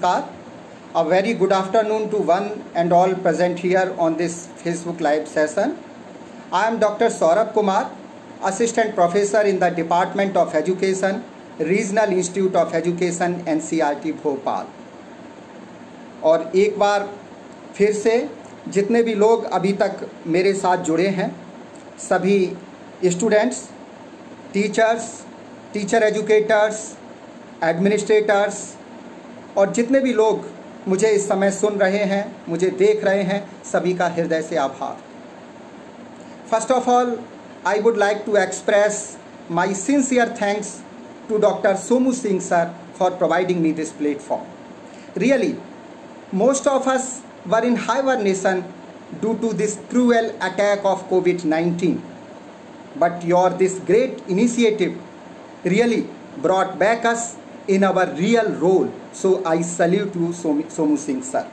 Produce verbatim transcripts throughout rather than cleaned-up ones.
Namaskar. A very good afternoon to one and all present here on this Facebook Live session. I am Doctor Saurabh Kumar, Assistant Professor in the Department of Education, Regional Institute of Education, N C R T Bhopal. और एक बार फिर से जितने भी लोग अभी तक मेरे साथ जुड़े हैं, सभी students, teachers, teacher educators, administrators और जितने भी लोग मुझे इस समय सुन रहे हैं, मुझे देख रहे हैं, सभी का हृदय से आभार। First of all, I would like to express my sincere thanks to Doctor Somu Singh sir for providing me this platform. Really, most of us were in hibernation due to this cruel attack of COVID nineteen. But your this great initiative really brought back us in our real role. So I salute you, Somu Singh sir.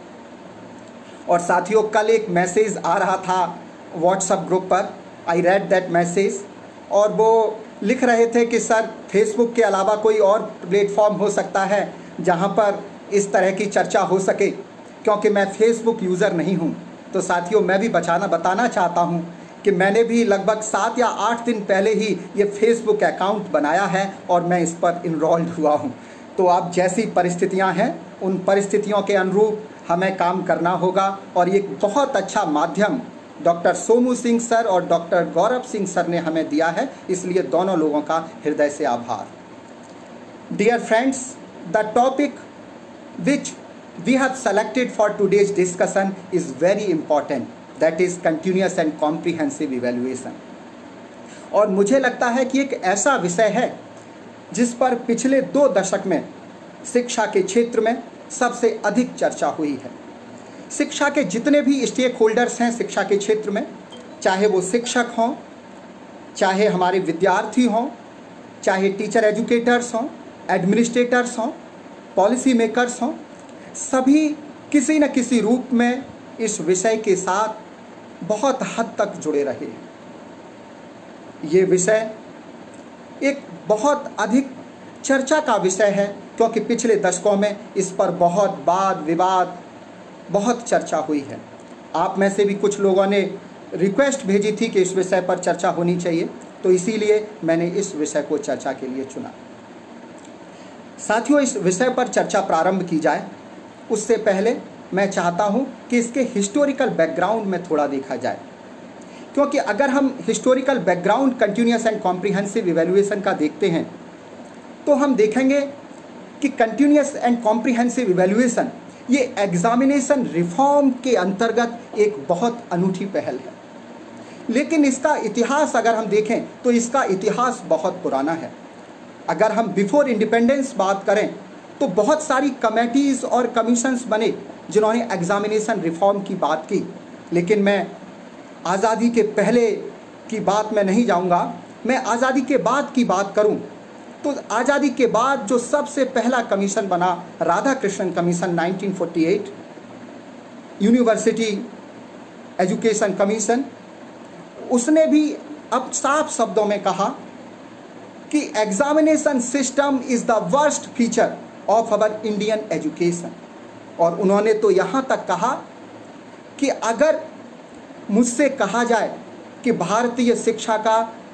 और साथियों, कल एक message आ रहा था WhatsApp group पर, I read that message, और वो लिख रहे थे कि सर फेसबुक के अलावा कोई और प्लेटफॉर्म हो सकता है जहां पर इस तरह की चर्चा हो सके, क्योंकि मैं फेसबुक यूज़र नहीं हूं। तो साथियों, मैं भी बचाना बताना चाहता हूं कि मैंने भी लगभग सात या आठ दिन पहले ही ये फेसबुक अकाउंट बनाया है और मैं इस पर इनरोल्ड हुआ हूं। तो अब जैसी परिस्थितियां हैं, उन परिस्थितियों के अनुरूप हमें काम करना होगा और ये बहुत अच्छा माध्यम डॉक्टर सोमू सिंह सर और डॉक्टर गौरव सिंह सर ने हमें दिया है, इसलिए दोनों लोगों का हृदय से आभार। Dear friends, the topic which we have selected for today's discussion is very important, that is continuous and comprehensive evaluation. और मुझे लगता है कि एक ऐसा विषय है जिस पर पिछले दो दशक में शिक्षा के क्षेत्र में सबसे अधिक चर्चा हुई है। शिक्षा के जितने भी स्टेक होल्डर्स हैं शिक्षा के क्षेत्र में, चाहे वो शिक्षक हों, चाहे हमारे विद्यार्थी हों, चाहे टीचर एजुकेटर्स हों, एडमिनिस्ट्रेटर्स हों, पॉलिसी मेकर्स हों, सभी किसी न किसी रूप में इस विषय के साथ बहुत हद तक जुड़े रहे हैं। ये विषय एक बहुत अधिक चर्चा का विषय है, क्योंकि पिछले दशकों में इस पर बहुत वाद विवाद, बहुत चर्चा हुई है। आप में से भी कुछ लोगों ने रिक्वेस्ट भेजी थी कि इस विषय पर चर्चा होनी चाहिए, तो इसीलिए मैंने इस विषय को चर्चा के लिए चुना। साथियों, इस विषय पर चर्चा प्रारंभ की जाए उससे पहले मैं चाहता हूं कि इसके हिस्टोरिकल बैकग्राउंड में थोड़ा देखा जाए, क्योंकि अगर हम historical background continuous and comprehensive evaluation का देखते हैं तो हम देखेंगे कि कंटिन्यूअस एंड कॉम्प्रिहेंसिव इवैल्यूएशन ये एग्जामिनेशन रिफॉर्म के अंतर्गत एक बहुत अनूठी पहल है। लेकिन इसका इतिहास अगर हम देखें तो इसका इतिहास बहुत पुराना है। अगर हम बिफोर इंडिपेंडेंस बात करें तो बहुत सारी कमेटीज़ और कमीशंस बने जिन्होंने एग्जामिनेशन रिफॉर्म की बात की। लेकिन मैं आज़ादी के पहले की बात में नहीं जाऊंगा, मैं आज़ादी के बाद की बात करूं तो आज़ादी के बाद जो सबसे पहला कमीशन बना, Radha Krishnan commission nineteen forty eight, university education commission, उसने भी अब साफ शब्दों में कहा कि examination system is the worst feature of our Indian education. और उन्होंने तो यहाँ तक कहा कि अगर मुझसे कहा जाए कि भारतीय शिक्षा का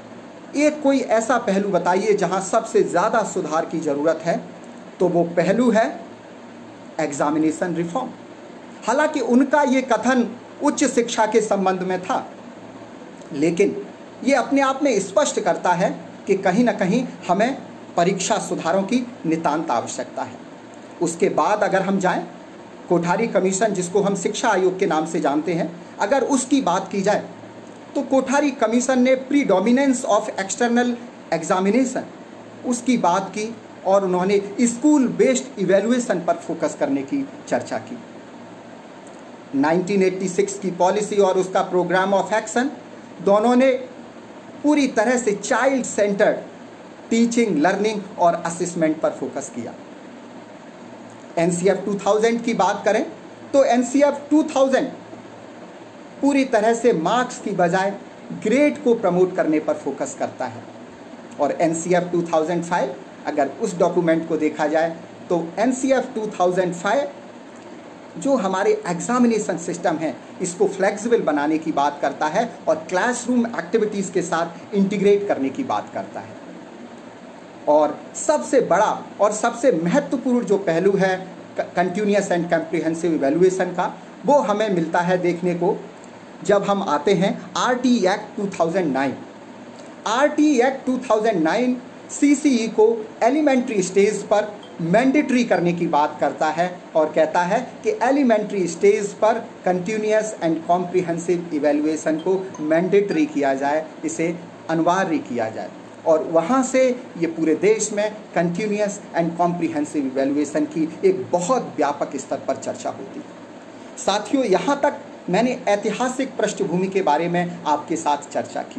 एक कोई ऐसा पहलू बताइए जहां सबसे ज़्यादा सुधार की ज़रूरत है, तो वो पहलू है एग्जामिनेशन रिफॉर्म। हालांकि उनका ये कथन उच्च शिक्षा के संबंध में था, लेकिन ये अपने आप में स्पष्ट करता है कि कहीं ना कहीं हमें परीक्षा सुधारों की नितांत आवश्यकता है। उसके बाद अगर हम जाएं, कोठारी कमीशन, जिसको हम शिक्षा आयोग के नाम से जानते हैं, अगर उसकी बात की जाए तो कोठारी कमीशन ने प्रीडोमिनेंस ऑफ एक्सटर्नल एग्जामिनेशन उसकी बात की और उन्होंने स्कूल बेस्ड इवैल्यूएशन पर फोकस करने की चर्चा की। नाइनटीन एटी सिक्स की पॉलिसी और उसका प्रोग्राम ऑफ एक्शन दोनों ने पूरी तरह से चाइल्ड सेंटर्ड टीचिंग, लर्निंग और असेसमेंट पर फोकस किया। एनसीएफ टू थाउज़ेंड की बात करें तो एनसीएफ टू थाउज़ेंड पूरी तरह से मार्क्स की बजाय ग्रेड को प्रमोट करने पर फोकस करता है। और एनसीएफ टू थाउज़ेंड फाइव, अगर उस डॉक्यूमेंट को देखा जाए तो N C F two thousand five जो हमारे एग्जामिनेशन सिस्टम है इसको फ्लेक्सिबल बनाने की बात करता है और क्लासरूम एक्टिविटीज़ के साथ इंटीग्रेट करने की बात करता है। और सबसे बड़ा और सबसे महत्वपूर्ण जो पहलू है कंटिन्यूअस एंड कॉम्प्रिहेंसिव इवैल्यूएशन का, वो हमें मिलता है देखने को जब हम आते हैं R T act two thousand nine. R T act two thousand nine C C E को एलिमेंट्री स्टेज पर मैंडेटरी करने की बात करता है और कहता है कि एलिमेंट्री स्टेज पर कंटिन्यूअस एंड कॉम्प्रिहेंसिव इवैल्यूएशन को मैंडेटरी किया जाए, इसे अनिवार्य किया जाए। और वहाँ से ये पूरे देश में कंटिन्यूअस एंड कॉम्प्रिहेंसिव इवैल्यूएशन की एक बहुत व्यापक स्तर पर चर्चा होती है। साथियों, यहाँ तक मैंने ऐतिहासिक पृष्ठभूमि के बारे में आपके साथ चर्चा की,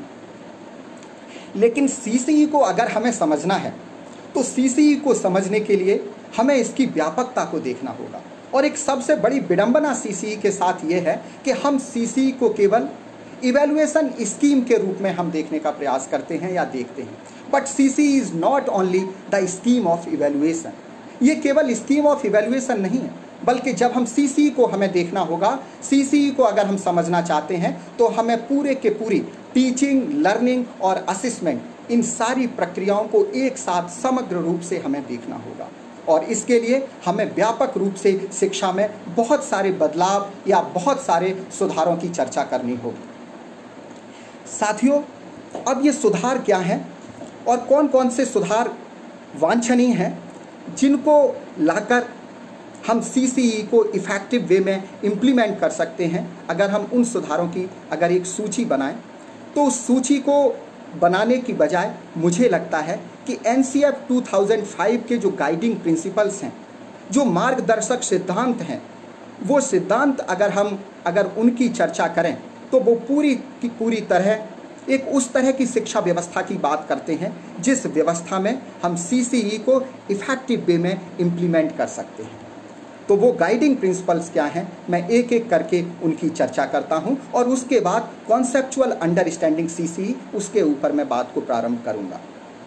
लेकिन सी सी ई को अगर हमें समझना है तो सी सी ई को समझने के लिए हमें इसकी व्यापकता को देखना होगा। और एक सबसे बड़ी विडंबना सी सी ई के साथ ये है कि हम सी सी ई को केवल इवैल्यूएशन स्कीम के रूप में हम देखने का प्रयास करते हैं या देखते हैं। But C C E is not only the scheme of evaluation. ये केवल स्कीम ऑफ इवैल्यूएशन नहीं है, बल्कि जब हम सी सी ई को हमें देखना होगा, सी सी ई को अगर हम समझना चाहते हैं तो हमें पूरे के पूरी टीचिंग, लर्निंग और असेसमेंट, इन सारी प्रक्रियाओं को एक साथ समग्र रूप से हमें देखना होगा। और इसके लिए हमें व्यापक रूप से शिक्षा में बहुत सारे बदलाव या बहुत सारे सुधारों की चर्चा करनी होगी। साथियों, अब ये सुधार क्या हैं और कौन कौन से सुधार वांछनीय हैं जिनको लाकर हम सी सी ई को इफ़ेक्टिव वे में इम्प्लीमेंट कर सकते हैं। अगर हम उन सुधारों की अगर एक सूची बनाएं तो उस सूची को बनाने की बजाय मुझे लगता है कि N C F two thousand five के जो गाइडिंग प्रिंसिपल्स हैं, जो मार्गदर्शक सिद्धांत हैं, वो सिद्धांत अगर हम अगर उनकी चर्चा करें तो वो पूरी की पूरी तरह एक उस तरह की शिक्षा व्यवस्था की बात करते हैं जिस व्यवस्था में हम सी सी ई को इफ़ेक्टिव वे में इम्प्लीमेंट कर सकते हैं। तो वो गाइडिंग प्रिंसिपल्स क्या हैं, मैं एक एक करके उनकी चर्चा करता हूं और उसके बाद कॉन्सेप्चुअल अंडरस्टैंडिंग सी सी ई, उसके ऊपर मैं बात को प्रारंभ करूंगा।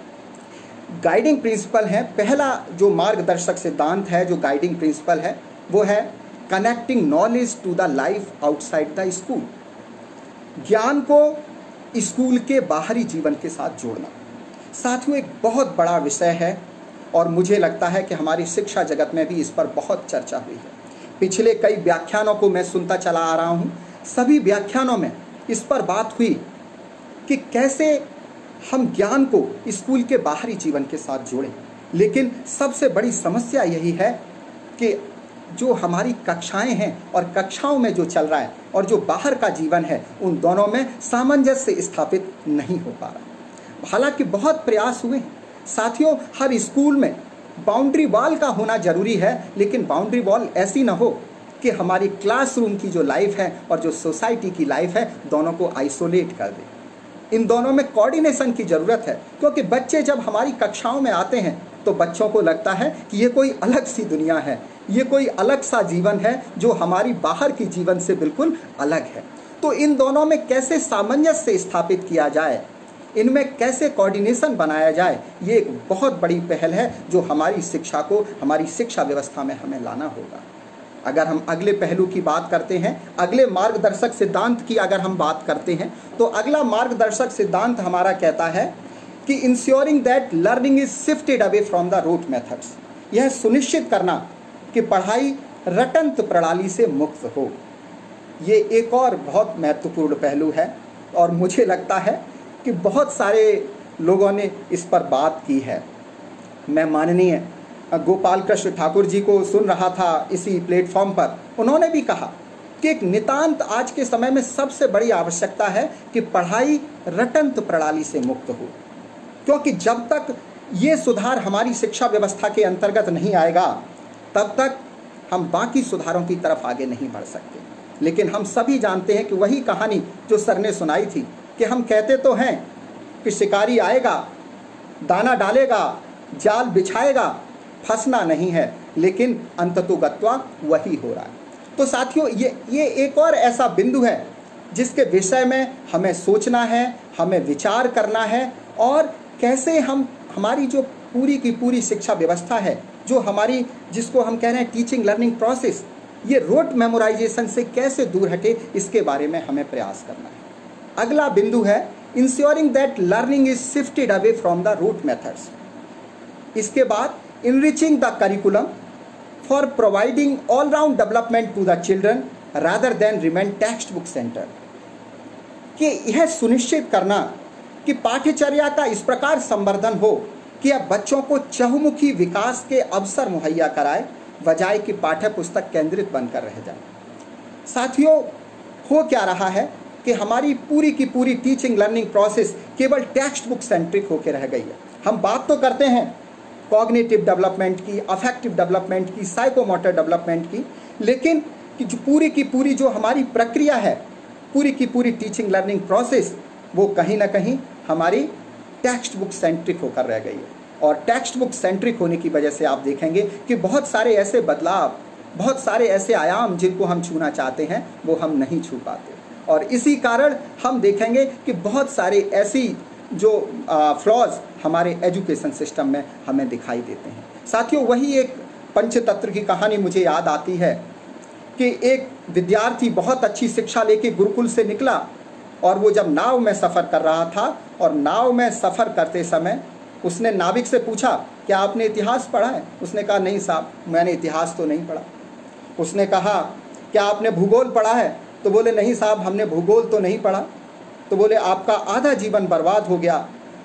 गाइडिंग प्रिंसिपल है, पहला जो मार्गदर्शक सिद्धांत है, जो गाइडिंग प्रिंसिपल है, वो है connecting knowledge to the life outside the school. ज्ञान को स्कूल के बाहरी जीवन के साथ जोड़ना। साथियों, एक बहुत बड़ा विषय है और मुझे लगता है कि हमारी शिक्षा जगत में भी इस पर बहुत चर्चा हुई है। पिछले कई व्याख्यानों को मैं सुनता चला आ रहा हूँ, सभी व्याख्यानों में इस पर बात हुई कि कैसे हम ज्ञान को स्कूल के बाहरी जीवन के साथ जोड़ें। लेकिन सबसे बड़ी समस्या यही है कि जो हमारी कक्षाएं हैं और कक्षाओं में जो चल रहा है और जो बाहर का जीवन है, उन दोनों में सामंजस्य स्थापित नहीं हो पा रहा। हालांकि बहुत प्रयास हुए हैं। साथियों, हर स्कूल में बाउंड्री वॉल का होना जरूरी है, लेकिन बाउंड्री वॉल ऐसी ना हो कि हमारी क्लासरूम की जो लाइफ है और जो सोसाइटी की लाइफ है, दोनों को आइसोलेट कर दे। इन दोनों में कोऑर्डिनेशन की ज़रूरत है, क्योंकि बच्चे जब हमारी कक्षाओं में आते हैं तो बच्चों को लगता है कि ये कोई अलग सी दुनिया है, ये कोई अलग सा जीवन है जो हमारी बाहर की जीवन से बिल्कुल अलग है। तो इन दोनों में कैसे सामंजस्य स्थापित किया जाए, इनमें कैसे कोऑर्डिनेशन बनाया जाए, ये एक बहुत बड़ी पहल है जो हमारी शिक्षा को, हमारी शिक्षा व्यवस्था में हमें लाना होगा। अगर हम अगले पहलू की बात करते हैं, अगले मार्गदर्शक सिद्धांत की अगर हम बात करते हैं, तो अगला मार्गदर्शक सिद्धांत हमारा कहता है कि ensuring that learning is shifted away from the rote methods. यह सुनिश्चित करना कि पढ़ाई रटंत प्रणाली से मुक्त हो। ये एक और बहुत महत्वपूर्ण पहलू है और मुझे लगता है कि बहुत सारे लोगों ने इस पर बात की है। मैं माननीय गोपाल कृष्ण ठाकुर जी को सुन रहा था इसी प्लेटफॉर्म पर, उन्होंने भी कहा कि एक नितांत आज के समय में सबसे बड़ी आवश्यकता है कि पढ़ाई रटंत प्रणाली से मुक्त हो, क्योंकि जब तक ये सुधार हमारी शिक्षा व्यवस्था के अंतर्गत नहीं आएगा तब तक हम बाकी सुधारों की तरफ आगे नहीं बढ़ सकते। लेकिन हम सभी जानते हैं कि वही कहानी जो सर ने सुनाई थी कि हम कहते तो हैं कि शिकारी आएगा, दाना डालेगा, जाल बिछाएगा, फंसना नहीं है, लेकिन अंततोगत्वा वही हो रहा है। तो साथियों, ये ये एक और ऐसा बिंदु है जिसके विषय में हमें सोचना है, हमें विचार करना है और कैसे हम हमारी जो पूरी की पूरी शिक्षा व्यवस्था है जो हमारी जिसको हम कह रहे हैं टीचिंग लर्निंग प्रोसेस, ये रोट मेमोराइजेशन से कैसे दूर हटे, इसके बारे में हमें प्रयास करना है। अगला बिंदु है ensuring that learning is shifted away from the rote methods. इसके बाद enriching the curriculum for providing all round development to the children rather than remain text book centre, कि यह सुनिश्चित करना कि पाठ्यचर्या का इस प्रकार संवर्धन हो कि अब बच्चों को चहुमुखी विकास के अवसर मुहैया कराए, बजाय कि पाठ्य पुस्तक केंद्रित बनकर रह जाए। साथियों, हो क्या रहा है कि हमारी पूरी की पूरी टीचिंग लर्निंग प्रोसेस केवल टेक्स्ट बुक सेंट्रिक होकर रह गई है। हम बात तो करते हैं कॉग्निटिव डेवलपमेंट की, अफेक्टिव डेवलपमेंट की, साइकोमोटर डेवलपमेंट की, लेकिन कि जो पूरी की पूरी जो हमारी प्रक्रिया है, पूरी की पूरी टीचिंग लर्निंग प्रोसेस, वो कहीं ना कहीं हमारी टेक्स्ट बुक सेंट्रिक होकर रह गई है। और टेक्स्ट बुक सेंट्रिक होने की वजह से आप देखेंगे कि बहुत सारे ऐसे बदलाव, बहुत सारे ऐसे आयाम जिनको हम छूना चाहते हैं वो हम नहीं छू पाते, और इसी कारण हम देखेंगे कि बहुत सारे ऐसी जो फ्लॉज हमारे एजुकेशन सिस्टम में हमें दिखाई देते हैं। साथियों, वही एक पंचतंत्र की कहानी मुझे याद आती है कि एक विद्यार्थी बहुत अच्छी शिक्षा लेके गुरुकुल से निकला, और वो जब नाव में सफ़र कर रहा था, और नाव में सफ़र करते समय उसने नाविक से पूछा, क्या आपने इतिहास पढ़ा है? उसने कहा, नहीं साहब, मैंने इतिहास तो नहीं पढ़ा। उसने कहा, क्या आपने भूगोल पढ़ा है? तो बोले, नहीं साहब, हमने भूगोल तो नहीं पढ़ा। तो बोले, आपका आधा जीवन बर्बाद हो गया।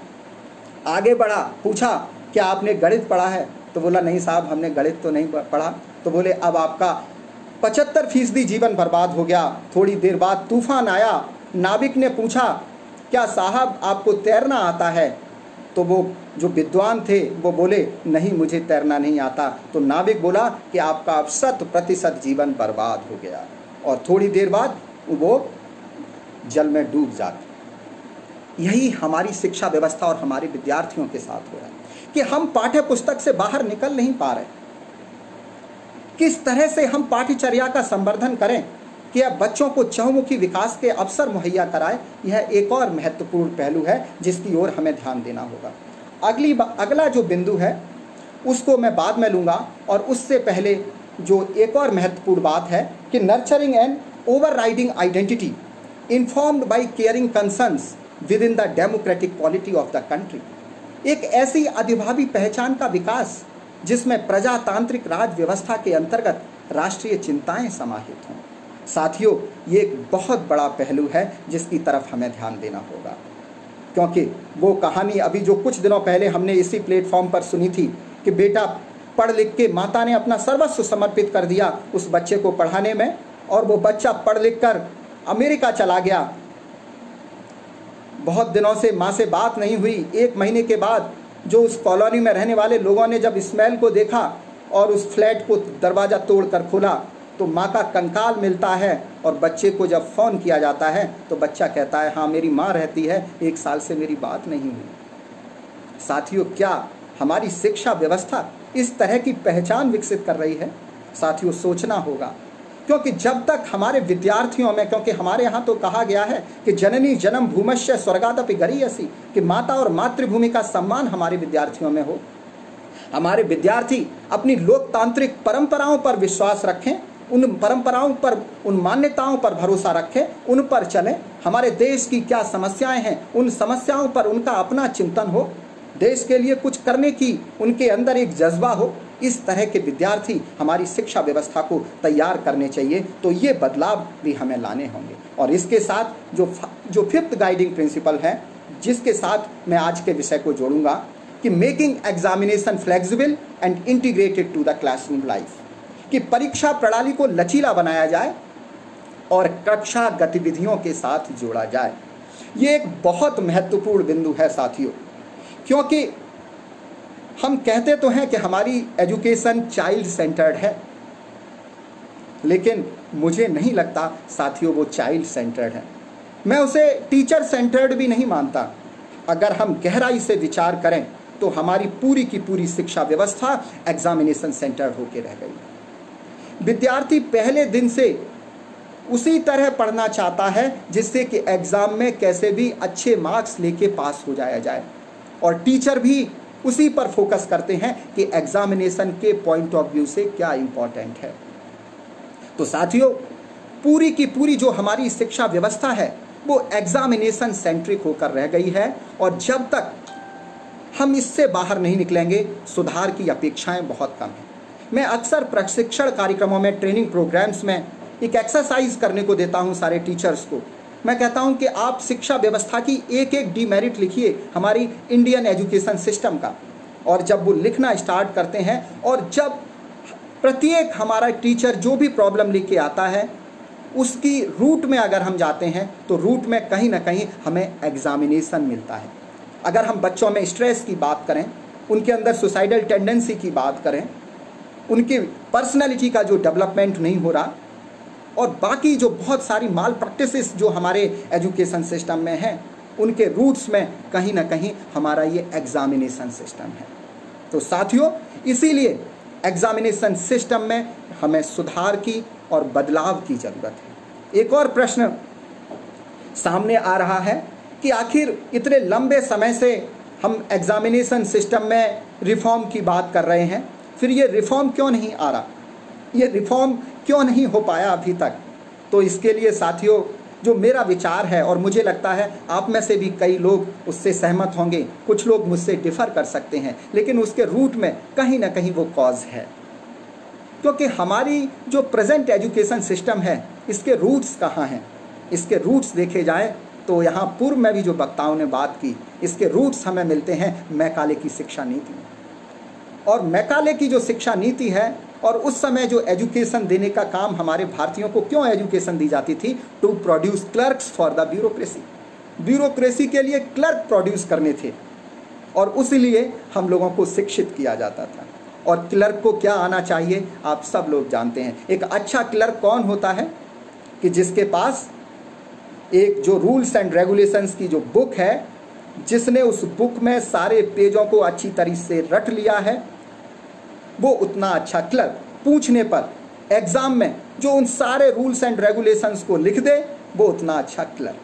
आगे बढ़ा, पूछा, क्या आपने गणित पढ़ा है? तो बोला, नहीं साहब, हमने गणित तो नहीं पढ़ा। तो बोले, अब आपका पचहत्तर फीसदी जीवन बर्बाद हो गया। थोड़ी देर बाद तूफान आया। नाविक ने पूछा, क्या साहब आपको तैरना आता है? तो वो जो विद्वान थे वो बोले, नहीं, मुझे तैरना नहीं आता। तो नाविक बोला कि आपका शत प्रतिशत जीवन बर्बाद हो गया, और थोड़ी देर बाद वो जल में डूब जाते। यही हमारी शिक्षा व्यवस्था और हमारे विद्यार्थियों के साथ हो रहा है कि हम पाठ्य पुस्तक से बाहर निकल नहीं पा रहे। किस तरह से हम पाठ्यचर्या का संवर्धन करें कि अब बच्चों को चहुमुखी विकास के अवसर मुहैया कराए, यह एक और महत्वपूर्ण पहलू है जिसकी ओर हमें ध्यान देना होगा। अगली अगला जो बिंदु है उसको मैं बाद में लूँगा, और उससे पहले जो एक और महत्वपूर्ण बात है कि nurturing and overriding identity informed by caring concerns within the democratic polity of the country. एक ऐसी अधिभावी पहचान का विकास जिसमें प्रजातांत्रिक राज व्यवस्था के अंतर्गत राष्ट्रीय चिंताएं समाहित हों। साथियों, ये एक बहुत बड़ा पहलू है जिसकी तरफ हमें ध्यान देना होगा, क्योंकि वो कहानी अभी जो कुछ दिनों पहले हमने इसी प्लेटफॉर्म पर सुनी थी कि बेटा पढ़ लिख के माता ने अपना सर्वस्व समर्पित कर दिया उस बच्चे को पढ़ाने में, और वो बच्चा पढ़ लिख कर अमेरिका चला गया। बहुत दिनों से माँ से बात नहीं हुई। एक महीने के बाद जो उस कॉलोनी में रहने वाले लोगों ने जब स्मेल को देखा और उस फ्लैट को दरवाज़ा तोड़कर खोला, तो माँ का कंकाल मिलता है, और बच्चे को जब फ़ोन किया जाता है तो बच्चा कहता है, हाँ मेरी माँ रहती है, एक साल से मेरी बात नहीं हुई। साथियों, क्या हमारी शिक्षा व्यवस्था इस तरह की पहचान विकसित कर रही है? साथियों, सोचना होगा, क्योंकि जब तक हमारे विद्यार्थियों में, क्योंकि हमारे यहाँ तो कहा गया है कि जननी जन्म भूमश्य स्वर्गादपि गरीयसी, कि माता और मातृभूमि का सम्मान हमारे विद्यार्थियों में हो, हमारे विद्यार्थी अपनी लोकतांत्रिक परंपराओं पर विश्वास रखें, उन परंपराओं पर, उन मान्यताओं पर भरोसा रखें, उन पर चलें। हमारे देश की क्या समस्याएं हैं, उन समस्याओं पर उनका अपना चिंतन हो, देश के लिए कुछ करने की उनके अंदर एक जज्बा हो। इस तरह के विद्यार्थी हमारी शिक्षा व्यवस्था को तैयार करने चाहिए। तो ये बदलाव भी हमें लाने होंगे। और इसके साथ जो जो फिफ्थ गाइडिंग प्रिंसिपल है, जिसके साथ मैं आज के विषय को जोड़ूंगा, कि making examination flexible and integrated to the classroom life, कि परीक्षा प्रणाली को लचीला बनाया जाए और कक्षा गतिविधियों के साथ जोड़ा जाए। ये एक बहुत महत्वपूर्ण बिंदु है साथियों, क्योंकि हम कहते तो हैं कि हमारी एजुकेशन चाइल्ड सेंटर्ड है, लेकिन मुझे नहीं लगता साथियों वो चाइल्ड सेंटर्ड है। मैं उसे टीचर सेंटर्ड भी नहीं मानता। अगर हम गहराई से विचार करें तो हमारी पूरी की पूरी शिक्षा व्यवस्था एग्जामिनेशन सेंटर्ड होकर रह गई। विद्यार्थी पहले दिन से उसी तरह पढ़ना चाहता है जिससे कि एग्ज़ाम में कैसे भी अच्छे मार्क्स लेके पास हो जाया जाए, और टीचर भी उसी पर फोकस करते हैं कि एग्जामिनेशन के पॉइंट ऑफ व्यू से क्या इंपॉर्टेंट है। तो साथियों, पूरी की पूरी जो हमारी शिक्षा व्यवस्था है वो एग्जामिनेशन सेंट्रिक होकर रह गई है, और जब तक हम इससे बाहर नहीं निकलेंगे सुधार की अपेक्षाएं बहुत कम हैं। मैं अक्सर प्रशिक्षण कार्यक्रमों में, ट्रेनिंग प्रोग्राम्स में एक एक्सरसाइज करने को देता हूं सारे टीचर्स को। मैं कहता हूं कि आप शिक्षा व्यवस्था की एक एक डीमेरिट लिखिए हमारी इंडियन एजुकेशन सिस्टम का, और जब वो लिखना स्टार्ट करते हैं और जब प्रत्येक हमारा टीचर जो भी प्रॉब्लम लेके आता है उसकी रूट में अगर हम जाते हैं तो रूट में कहीं ना कहीं हमें एग्जामिनेशन मिलता है। अगर हम बच्चों में स्ट्रेस की बात करें, उनके अंदर सुसाइडल टेंडेंसी की बात करें, उनकी पर्सनैलिटी का जो डेवलपमेंट नहीं हो रहा, और बाकी जो बहुत सारी माल प्रैक्टिसेस जो हमारे एजुकेशन सिस्टम में हैं, उनके रूट्स में कहीं ना कहीं हमारा ये एग्जामिनेशन सिस्टम है। तो साथियों, इसीलिए एग्जामिनेशन सिस्टम में हमें सुधार की और बदलाव की ज़रूरत है। एक और प्रश्न सामने आ रहा है कि आखिर इतने लंबे समय से हम एग्जामिनेशन सिस्टम में रिफॉर्म की बात कर रहे हैं, फिर ये रिफॉर्म क्यों नहीं आ रहा, ये रिफॉर्म क्यों नहीं हो पाया अभी तक। तो इसके लिए साथियों, जो मेरा विचार है, और मुझे लगता है आप में से भी कई लोग उससे सहमत होंगे, कुछ लोग मुझसे डिफर कर सकते हैं, लेकिन उसके रूट में कहीं ना कहीं वो कॉज है। क्योंकि हमारी जो प्रेजेंट एजुकेशन सिस्टम है इसके रूट्स कहाँ हैं? इसके रूट्स देखे जाएं तो यहाँ पूर्व में भी जो वक्ताओं ने बात की, इसके रूट्स हमें मिलते हैं मैकाले की शिक्षा नीति। और मैकाले की जो शिक्षा नीति है, और उस समय जो एजुकेशन देने का काम हमारे भारतीयों को क्यों एजुकेशन दी जाती थी, to produce clerks for the bureaucracy, bureaucracy के लिए क्लर्क प्रोड्यूस करने थे, और उसीलिए हम लोगों को शिक्षित किया जाता था। और क्लर्क को क्या आना चाहिए आप सब लोग जानते हैं। एक अच्छा क्लर्क कौन होता है कि जिसके पास एक जो रूल्स एंड रेगुलेशंस की जो बुक है, जिसने उस बुक में सारे पेजों को अच्छी तरीके से रट लिया है, वो उतना अच्छा क्लर्क। पूछने पर एग्जाम में जो उन सारे रूल्स एंड रेगुलेशंस को लिख दे, वो उतना अच्छा क्लर्क।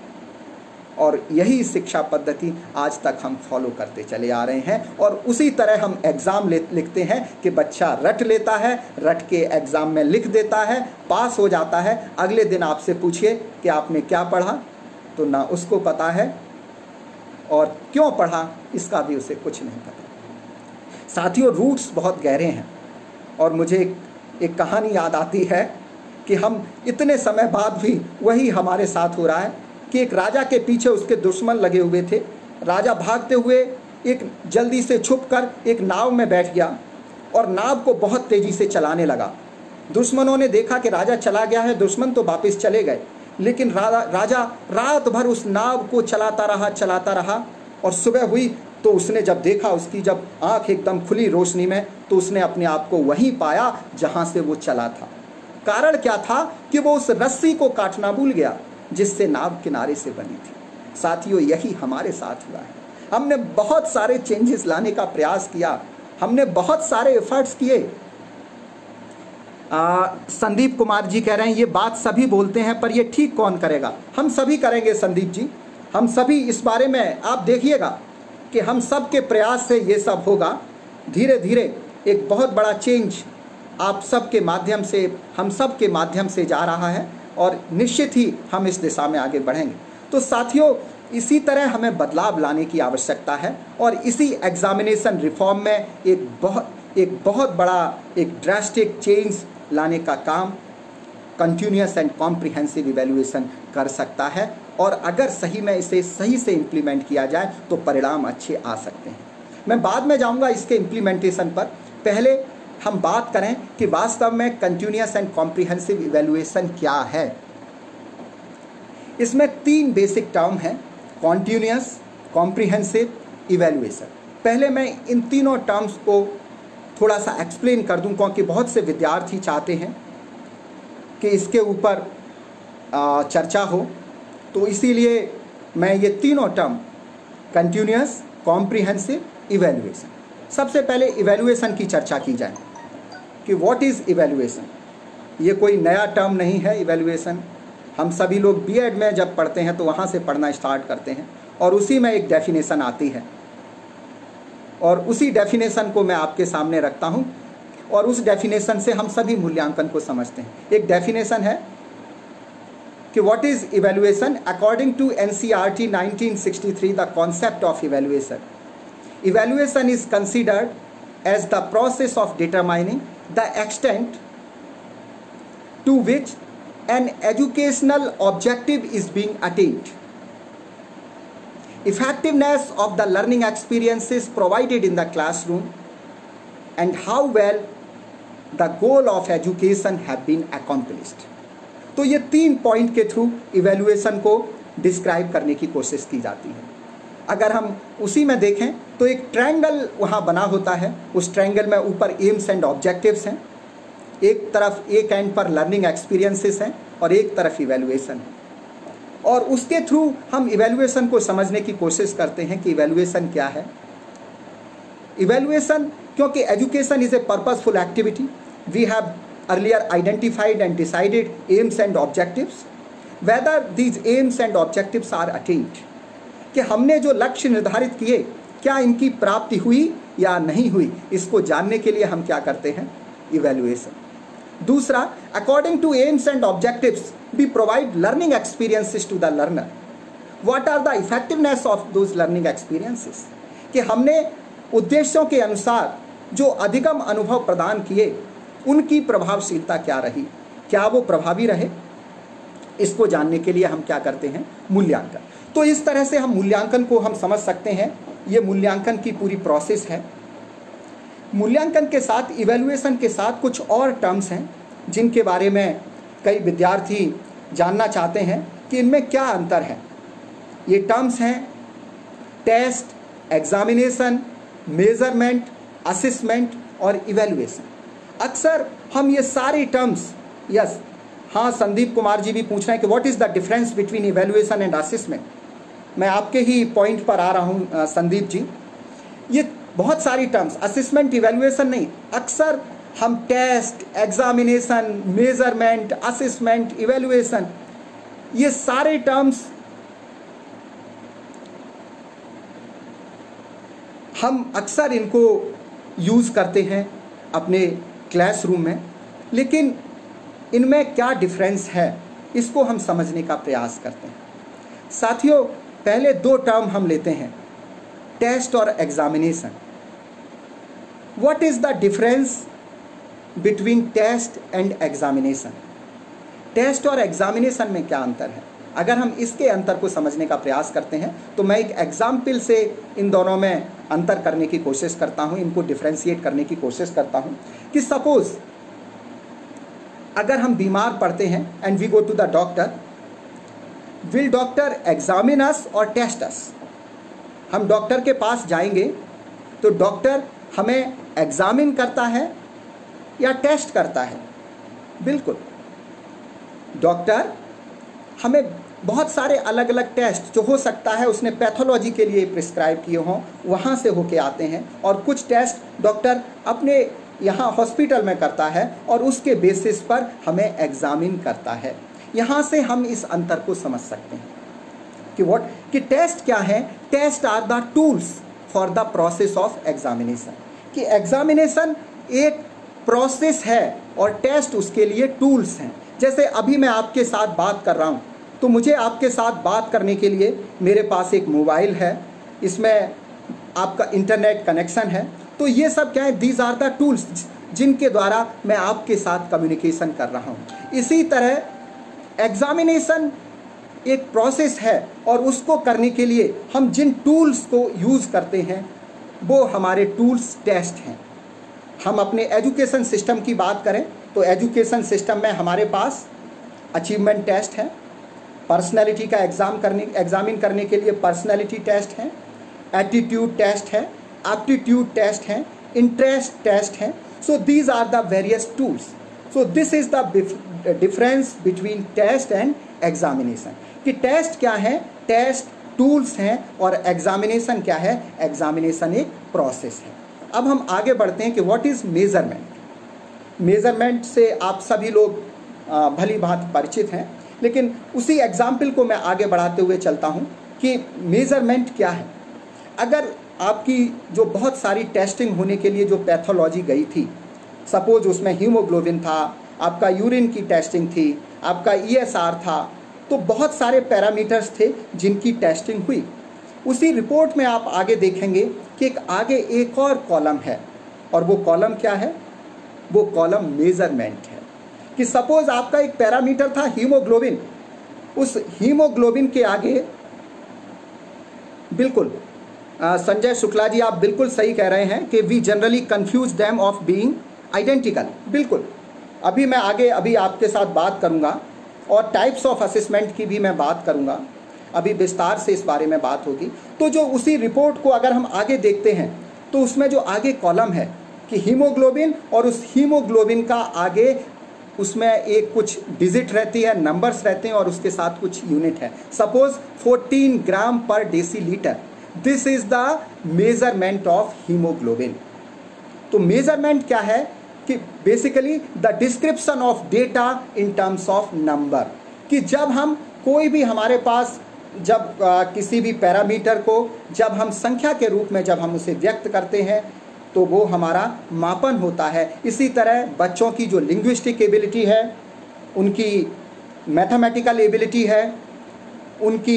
और यही शिक्षा पद्धति आज तक हम फॉलो करते चले आ रहे हैं, और उसी तरह हम एग्ज़ाम लिखते हैं कि बच्चा रट लेता है, रट के एग्ज़ाम में लिख देता है, पास हो जाता है। अगले दिन आपसे पूछिए कि आपने क्या पढ़ा, तो ना उसको पता है, और क्यों पढ़ा इसका भी उसे कुछ नहीं पता। साथियों, रूट्स बहुत गहरे हैं, और मुझे एक, एक कहानी याद आती है कि हम इतने समय बाद भी वही हमारे साथ हो रहा है कि एक राजा के पीछे उसके दुश्मन लगे हुए थे। राजा भागते हुए एक जल्दी से छुपकर एक नाव में बैठ गया और नाव को बहुत तेजी से चलाने लगा। दुश्मनों ने देखा कि राजा चला गया है, दुश्मन तो वापस चले गए, लेकिन राजा राजा रात भर उस नाव को चलाता रहा चलाता रहा और सुबह हुई तो उसने जब देखा, उसकी जब आंख एकदम खुली रोशनी में, तो उसने अपने आप को वहीं पाया जहां से वो चला था। कारण क्या था कि वो उस रस्सी को काटना भूल गया जिससे नाव किनारे से बनी थी। साथियों, यही हमारे साथ हुआ है। हमने बहुत सारे चेंजेस लाने का प्रयास किया, हमने बहुत सारे एफर्ट्स किए। संदीप कुमार जी कह रहे हैं ये बात सभी बोलते हैं पर ये ठीक कौन करेगा? हम सभी करेंगे संदीप जी, हम सभी इस बारे में, आप देखिएगा कि हम सब के प्रयास से ये सब होगा। धीरे धीरे एक बहुत बड़ा चेंज आप सब के माध्यम से, हम सब के माध्यम से जा रहा है, और निश्चित ही हम इस दिशा में आगे बढ़ेंगे। तो साथियों, इसी तरह हमें बदलाव लाने की आवश्यकता है, और इसी एग्जामिनेशन रिफॉर्म में एक बहुत एक बहुत बड़ा एक ड्रास्टिक चेंज लाने का काम कंटिन्यूअस एंड कॉम्प्रिहेंसिव इवैल्यूएशन कर सकता है, और अगर सही में इसे सही से इम्प्लीमेंट किया जाए तो परिणाम अच्छे आ सकते हैं। मैं बाद में जाऊंगा इसके इम्प्लीमेंटेशन पर, पहले हम बात करें कि वास्तव में कंटिन्यूअस एंड कॉम्प्रिहेंसिव इवैल्यूएशन क्या है। इसमें तीन बेसिक टर्म हैं, कॉन्टिन्यूअस, कॉम्प्रिहेंसिव, इवैल्यूएशन। पहले मैं इन तीनों टर्म्स को थोड़ा सा एक्सप्लेन कर दूं, क्योंकि बहुत से विद्यार्थी चाहते हैं कि इसके ऊपर चर्चा हो, तो इसीलिए मैं ये तीनों टर्म कंटिन्यूअस, कॉम्प्रिहेंसिव, इवैल्यूएशन, सबसे पहले इवैल्यूएशन की चर्चा की जाए कि व्हाट इज़ इवैल्यूएशन। ये कोई नया टर्म नहीं है इवैल्यूएशन, हम सभी लोग बीएड में जब पढ़ते हैं तो वहाँ से पढ़ना स्टार्ट करते हैं, और उसी में एक डेफिनेशन आती है। और उसी डेफिनेशन को मैं आपके सामने रखता हूँ और उस डेफिनेशन से हम सभी मूल्यांकन को समझते हैं। एक डेफिनेशन है कि what is evaluation. According to NCERT nineteen sixty three, the concept of evaluation evaluation is considered as the process of determining the extent to which an educational objective is being attained, effectiveness of the learning experiences provided in the classroom, and how well the goal of education have been accomplished। तो ये तीन point के through evaluation को describe करने की कोशिश की जाती है। अगर हम उसी में देखें तो एक ट्रायंगल वहाँ बना होता है, उस ट्रायंगल में ऊपर एम्स एंड ऑब्जेक्टिव्स हैं, एक तरफ एक एंड पर लर्निंग एक्सपीरियंसेस हैं और एक तरफ इवैल्यूएशन है, और उसके थ्रू हम इवैल्यूएशन को समझने की कोशिश करते हैं कि इवैल्यूएशन क्या है। इवैल्यूएशन, क्योंकि education is a purposeful activity, we have earlier identified and decided aims and objectives, whether these aims and objectives are attained, कि हमने जो लक्ष्य निर्धारित किए क्या इनकी प्राप्ति हुई या नहीं हुई, इसको जानने के लिए हम क्या करते हैं, इवैल्यूएशन। दूसरा, according to aims and objectives we provide learning experiences to the learner. What are the effectiveness of those learning experiences? कि हमने उद्देश्यों के अनुसार जो अधिगम अनुभव प्रदान किए उनकी प्रभावशीलता क्या रही, क्या वो प्रभावी रहे, इसको जानने के लिए हम क्या करते हैं, मूल्यांकन। तो इस तरह से हम मूल्यांकन को हम समझ सकते हैं। ये मूल्यांकन की पूरी प्रोसेस है। मूल्यांकन के साथ, इवैल्यूएशन के साथ कुछ और टर्म्स हैं जिनके बारे में कई विद्यार्थी जानना चाहते हैं कि इनमें क्या अंतर है। ये टर्म्स हैं टेस्ट, एग्जामिनेशन, मेजरमेंट, असेसमेंट और इवैल्यूएशन। अक्सर हम ये सारी टर्म्स, यस हाँ, संदीप कुमार जी भी पूछ रहे हैं कि what is the difference between evaluation and assessment. मैं आपके ही पॉइंट पर आ रहा हूँ संदीप जी। ये बहुत सारी टर्म्स, असेसमेंट, इवैल्यूएशन नहीं, अक्सर हम test, examination, measurement, assessment, evaluation, ये सारे टर्म्स हम अक्सर इनको यूज़ करते हैं अपने क्लासरूम में, लेकिन इनमें क्या डिफरेंस है इसको हम समझने का प्रयास करते हैं। साथियों, पहले दो टर्म हम लेते हैं, टेस्ट और examination. What is the difference between test and examination. Test और एग्जामिनेशन में क्या अंतर है? अगर हम इसके अंतर को समझने का प्रयास करते हैं तो मैं एक एग्जाम्पल से इन दोनों में अंतर करने की कोशिश करता हूं, इनको डिफ्रेंशिएट करने की कोशिश करता हूं कि सपोज अगर हम बीमार पड़ते हैं and we go to the doctor, will doctor examine us और टेस्ट अस। हम डॉक्टर के पास जाएंगे तो डॉक्टर हमें एग्जामिन करता है या टेस्ट करता है? बिल्कुल, डॉक्टर हमें बहुत सारे अलग अलग टेस्ट जो हो सकता है उसने पैथोलॉजी के लिए प्रिस्क्राइब किए हों वहाँ से होके आते हैं, और कुछ टेस्ट डॉक्टर अपने यहाँ हॉस्पिटल में करता है और उसके बेसिस पर हमें एग्जामिन करता है। यहाँ से हम इस अंतर को समझ सकते हैं कि व्हाट कि टेस्ट क्या है। Test are the tools for the process of examination, कि एग्जामिनेशन एक प्रोसेस है और टेस्ट उसके लिए टूल्स हैं। जैसे अभी मैं आपके साथ बात कर रहा हूँ तो मुझे आपके साथ बात करने के लिए मेरे पास एक मोबाइल है, इसमें आपका इंटरनेट कनेक्शन है, तो ये सब क्या है, दीज आर द टूल्स जिनके द्वारा मैं आपके साथ कम्युनिकेशन कर रहा हूँ। इसी तरह एग्जामिनेशन एक प्रोसेस है और उसको करने के लिए हम जिन टूल्स को यूज़ करते हैं वो हमारे टूल्स टेस्ट हैं। हम अपने एजुकेशन सिस्टम की बात करें तो एजुकेशन सिस्टम में हमारे पास अचीवमेंट टेस्ट है, पर्सनैलिटी का एग्ज़ाम करने एग्जामिन करने के लिए पर्सनैलिटी टेस्ट है, एटीट्यूड टेस्ट है, एप्टीट्यूड टेस्ट है, इंटरेस्ट टेस्ट है। So these are the various tools. So this is the difference between test and examination, कि टेस्ट क्या है, टेस्ट टूल्स हैं, और एग्जामिनेशन क्या है, एग्जामिनेशन एक प्रोसेस है। अब हम आगे बढ़ते हैं कि व्हाट इज़ मेज़रमेंट। मेज़रमेंट से आप सभी लोग भली भांति परिचित हैं, लेकिन उसी एग्जाम्पल को मैं आगे बढ़ाते हुए चलता हूँ कि मेज़रमेंट क्या है। अगर आपकी जो बहुत सारी टेस्टिंग होने के लिए जो पैथोलॉजी गई थी, सपोज उसमें हीमोग्लोबिन था, आपका यूरिन की टेस्टिंग थी, आपका ई एस आर था, तो बहुत सारे पैरामीटर्स थे जिनकी टेस्टिंग हुई। उसी रिपोर्ट में आप आगे देखेंगे कि एक आगे एक और कॉलम है, और वो कॉलम क्या है? वो कॉलम मेजरमेंट है। कि सपोज आपका एक पैरामीटर था हीमोग्लोबिन, उस हीमोग्लोबिन के आगे बिल्कुल आ, संजय शुक्ला जी आप बिल्कुल सही कह रहे हैं कि we generally confuse them of being identical. बिल्कुल, अभी मैं आगे अभी आपके साथ बात करूंगा और टाइप्स ऑफ असेसमेंट की भी मैं बात करूंगा, अभी विस्तार से इस बारे में बात होगी। तो जो उसी रिपोर्ट को अगर हम आगे देखते हैं तो उसमें जो आगे कॉलम है कि हीमोग्लोबिन, और उस हीमोग्लोबिन का आगे उसमें एक कुछ डिजिट रहती है, नंबर्स रहते हैं, और उसके साथ कुछ यूनिट है। Suppose fourteen gram per decilitre, this is the measurement of haemoglobin. तो मेजरमेंट क्या है? कि basically the description of data in terms of number. कि जब हम कोई भी हमारे पास जब आ, किसी भी पैरामीटर को जब हम संख्या के रूप में जब हम उसे व्यक्त करते हैं तो वो हमारा मापन होता है। इसी तरह बच्चों की जो लिंग्विस्टिक एबिलिटी है, उनकी मैथमेटिकल एबिलिटी है, उनकी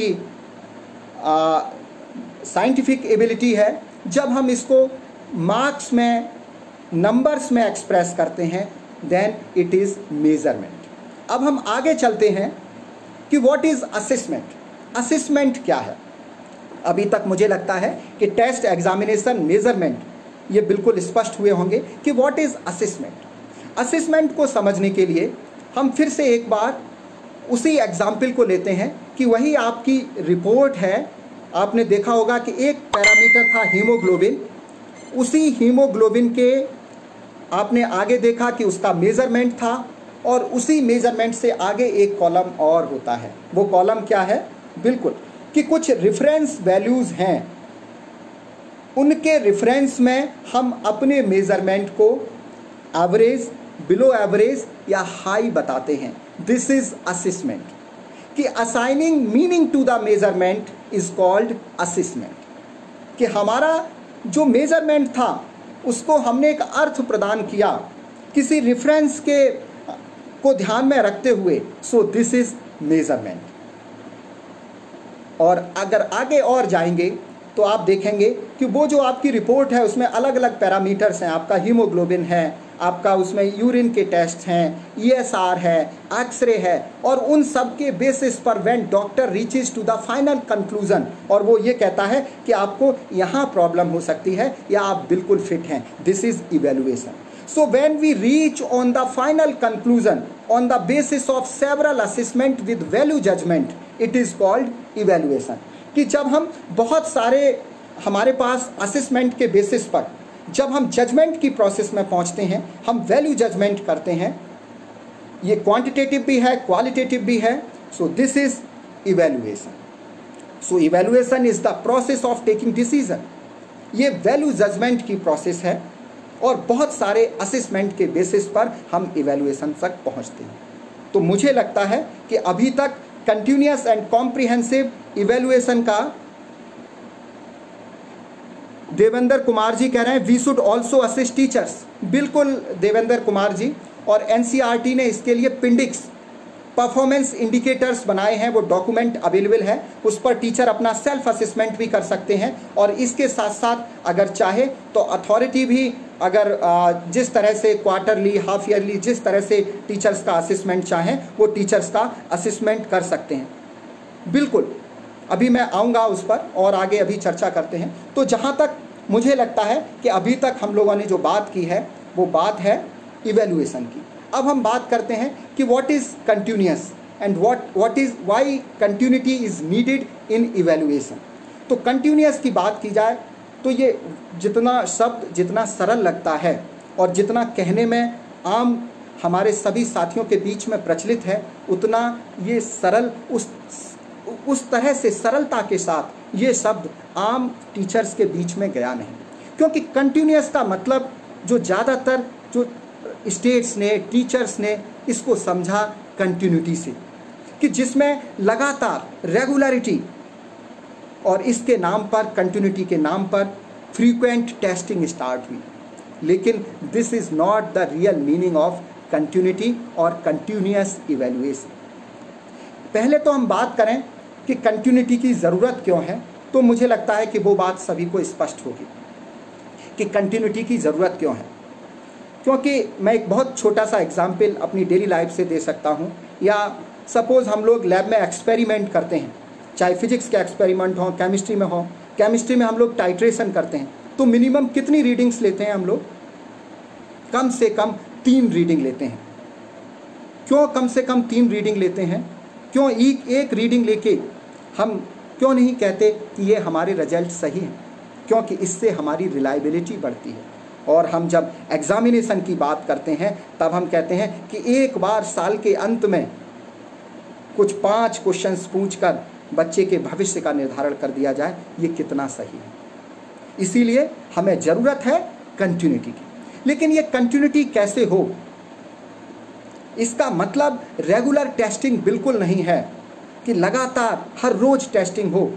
साइंटिफिक एबिलिटी है, जब हम इसको मार्क्स में नंबर्स में एक्सप्रेस करते हैं देन इट इज़ मेजरमेंट। अब हम आगे चलते हैं कि व्हाट इज़ असेसमेंट। असेसमेंट क्या है? अभी तक मुझे लगता है कि टेस्ट, एग्जामिनेशन, मेजरमेंट ये बिल्कुल स्पष्ट हुए होंगे कि व्हाट इज़ असेसमेंट। असेसमेंट को समझने के लिए हम फिर से एक बार उसी एग्जाम्पल को लेते हैं कि वही आपकी रिपोर्ट है। आपने देखा होगा कि एक पैरामीटर था हीमोग्लोबिन, उसी हीमोग्लोबिन के आपने आगे देखा कि उसका मेजरमेंट था, और उसी मेजरमेंट से आगे एक कॉलम और होता है। वो कॉलम क्या है? बिल्कुल कि कुछ रेफरेंस वैल्यूज़ हैं, उनके रेफरेंस में हम अपने मेजरमेंट को एवरेज, बिलो एवरेज या हाई बताते हैं। This is assessment. कि assigning meaning to the measurement is called assessment. कि हमारा जो मेजरमेंट था उसको हमने एक अर्थ प्रदान किया किसी रेफरेंस के को ध्यान में रखते हुए, सो दिस इज मेजरमेंट। और अगर आगे और जाएंगे तो आप देखेंगे कि वो जो आपकी रिपोर्ट है उसमें अलग अलग पैरामीटर्स हैं। आपका हीमोग्लोबिन है, आपका उसमें यूरिन के टेस्ट हैं, ई एस आर है, एक्सरे है, और उन सब के बेसिस पर when doctor reaches to the final conclusion, और वो ये कहता है कि आपको यहाँ प्रॉब्लम हो सकती है या आप बिल्कुल फिट हैं। This is evaluation. So when we reach on the final conclusion on the basis of several assessment with value judgment, it is called evaluation। कि जब हम बहुत सारे हमारे पास असेसमेंट के बेसिस पर जब हम जजमेंट की प्रोसेस में पहुंचते हैं, हम वैल्यू जजमेंट करते हैं। ये क्वांटिटेटिव भी है, क्वालिटेटिव भी है। So this is evaluation. So evaluation is the process of taking decision. ये वैल्यू जजमेंट की प्रोसेस है, और बहुत सारे असेसमेंट के बेसिस पर हम इवेल्युएशन तक पहुंचते हैं। तो मुझे लगता है कि अभी तक कंटिन्यूअस एंड कॉम्प्रिहेंसिव इवेल्युएशन का देवेंद्र कुमार जी कह रहे हैं we should also assist teachers. बिल्कुल देवेंद्र कुमार जी, और एन सी आर टी ने इसके लिए पिंडिक्स परफॉर्मेंस इंडिकेटर्स बनाए हैं, वो डॉक्यूमेंट अवेलेबल है, उस पर टीचर अपना सेल्फ असेसमेंट भी कर सकते हैं। और इसके साथ साथ अगर चाहे तो अथॉरिटी भी अगर जिस तरह से क्वार्टरली, हाफ ईयरली, जिस तरह से टीचर्स का असेसमेंट चाहें वो टीचर्स का असेसमेंट कर सकते हैं। बिल्कुल, अभी मैं आऊँगा उस पर और आगे अभी चर्चा करते हैं। तो जहाँ तक मुझे लगता है कि अभी तक हम लोगों ने जो बात की है वो बात है इवेल्युएशन की। अब हम बात करते हैं कि what is continuous and what what is why continuity is needed in evaluation. तो कंटिन्यूअस की बात की जाए तो ये जितना शब्द जितना सरल लगता है और जितना कहने में आम हमारे सभी साथियों के बीच में प्रचलित है, उतना ये सरल उस उस तरह से सरलता के साथ ये शब्द आम टीचर्स के बीच में गया नहीं। क्योंकि कंटिन्यूअस का मतलब जो ज़्यादातर जो स्टेट्स ने, टीचर्स ने इसको समझा कंटिन्यूटी से, कि जिसमें लगातार रेगुलरिटी, और इसके नाम पर, कंटिन्यूटी के नाम पर फ्रीक्वेंट टेस्टिंग स्टार्ट हुई, लेकिन this is not the real meaning of continuity और कंटिन्यूअस इवैल्यूएशन। पहले तो हम बात करें कि कंटिन्यूटी की ज़रूरत क्यों है, तो मुझे लगता है कि वो बात सभी को स्पष्ट होगी कि कंटिन्यूटी की ज़रूरत क्यों है। क्योंकि मैं एक बहुत छोटा सा एग्जाम्पल अपनी डेली लाइफ से दे सकता हूँ, या सपोज़ हम लोग लैब में एक्सपेरिमेंट करते हैं, चाहे फिजिक्स के एक्सपेरिमेंट हो, केमिस्ट्री में हो। केमिस्ट्री में हम लोग टाइट्रेशन करते हैं, तो मिनिमम कितनी रीडिंग्स लेते हैं हम लोग? कम से कम तीन रीडिंग लेते हैं। क्यों कम से कम तीन रीडिंग लेते हैं? क्यों एक एक रीडिंग लेके हम क्यों नहीं कहते कि ये हमारे रिजल्ट सही हैं? क्योंकि इससे हमारी रिलायबिलिटी बढ़ती है। और हम जब एग्जामिनेशन की बात करते हैं तब हम कहते हैं कि एक बार साल के अंत में कुछ पांच क्वेश्चंस पूछकर बच्चे के भविष्य का निर्धारण कर दिया जाए, ये कितना सही है। इसीलिए हमें ज़रूरत है कंटिन्यूटी की। लेकिन ये कंटिन्यूटी कैसे हो? इसका मतलब रेगुलर टेस्टिंग बिल्कुल नहीं है कि लगातार हर रोज टेस्टिंग हो।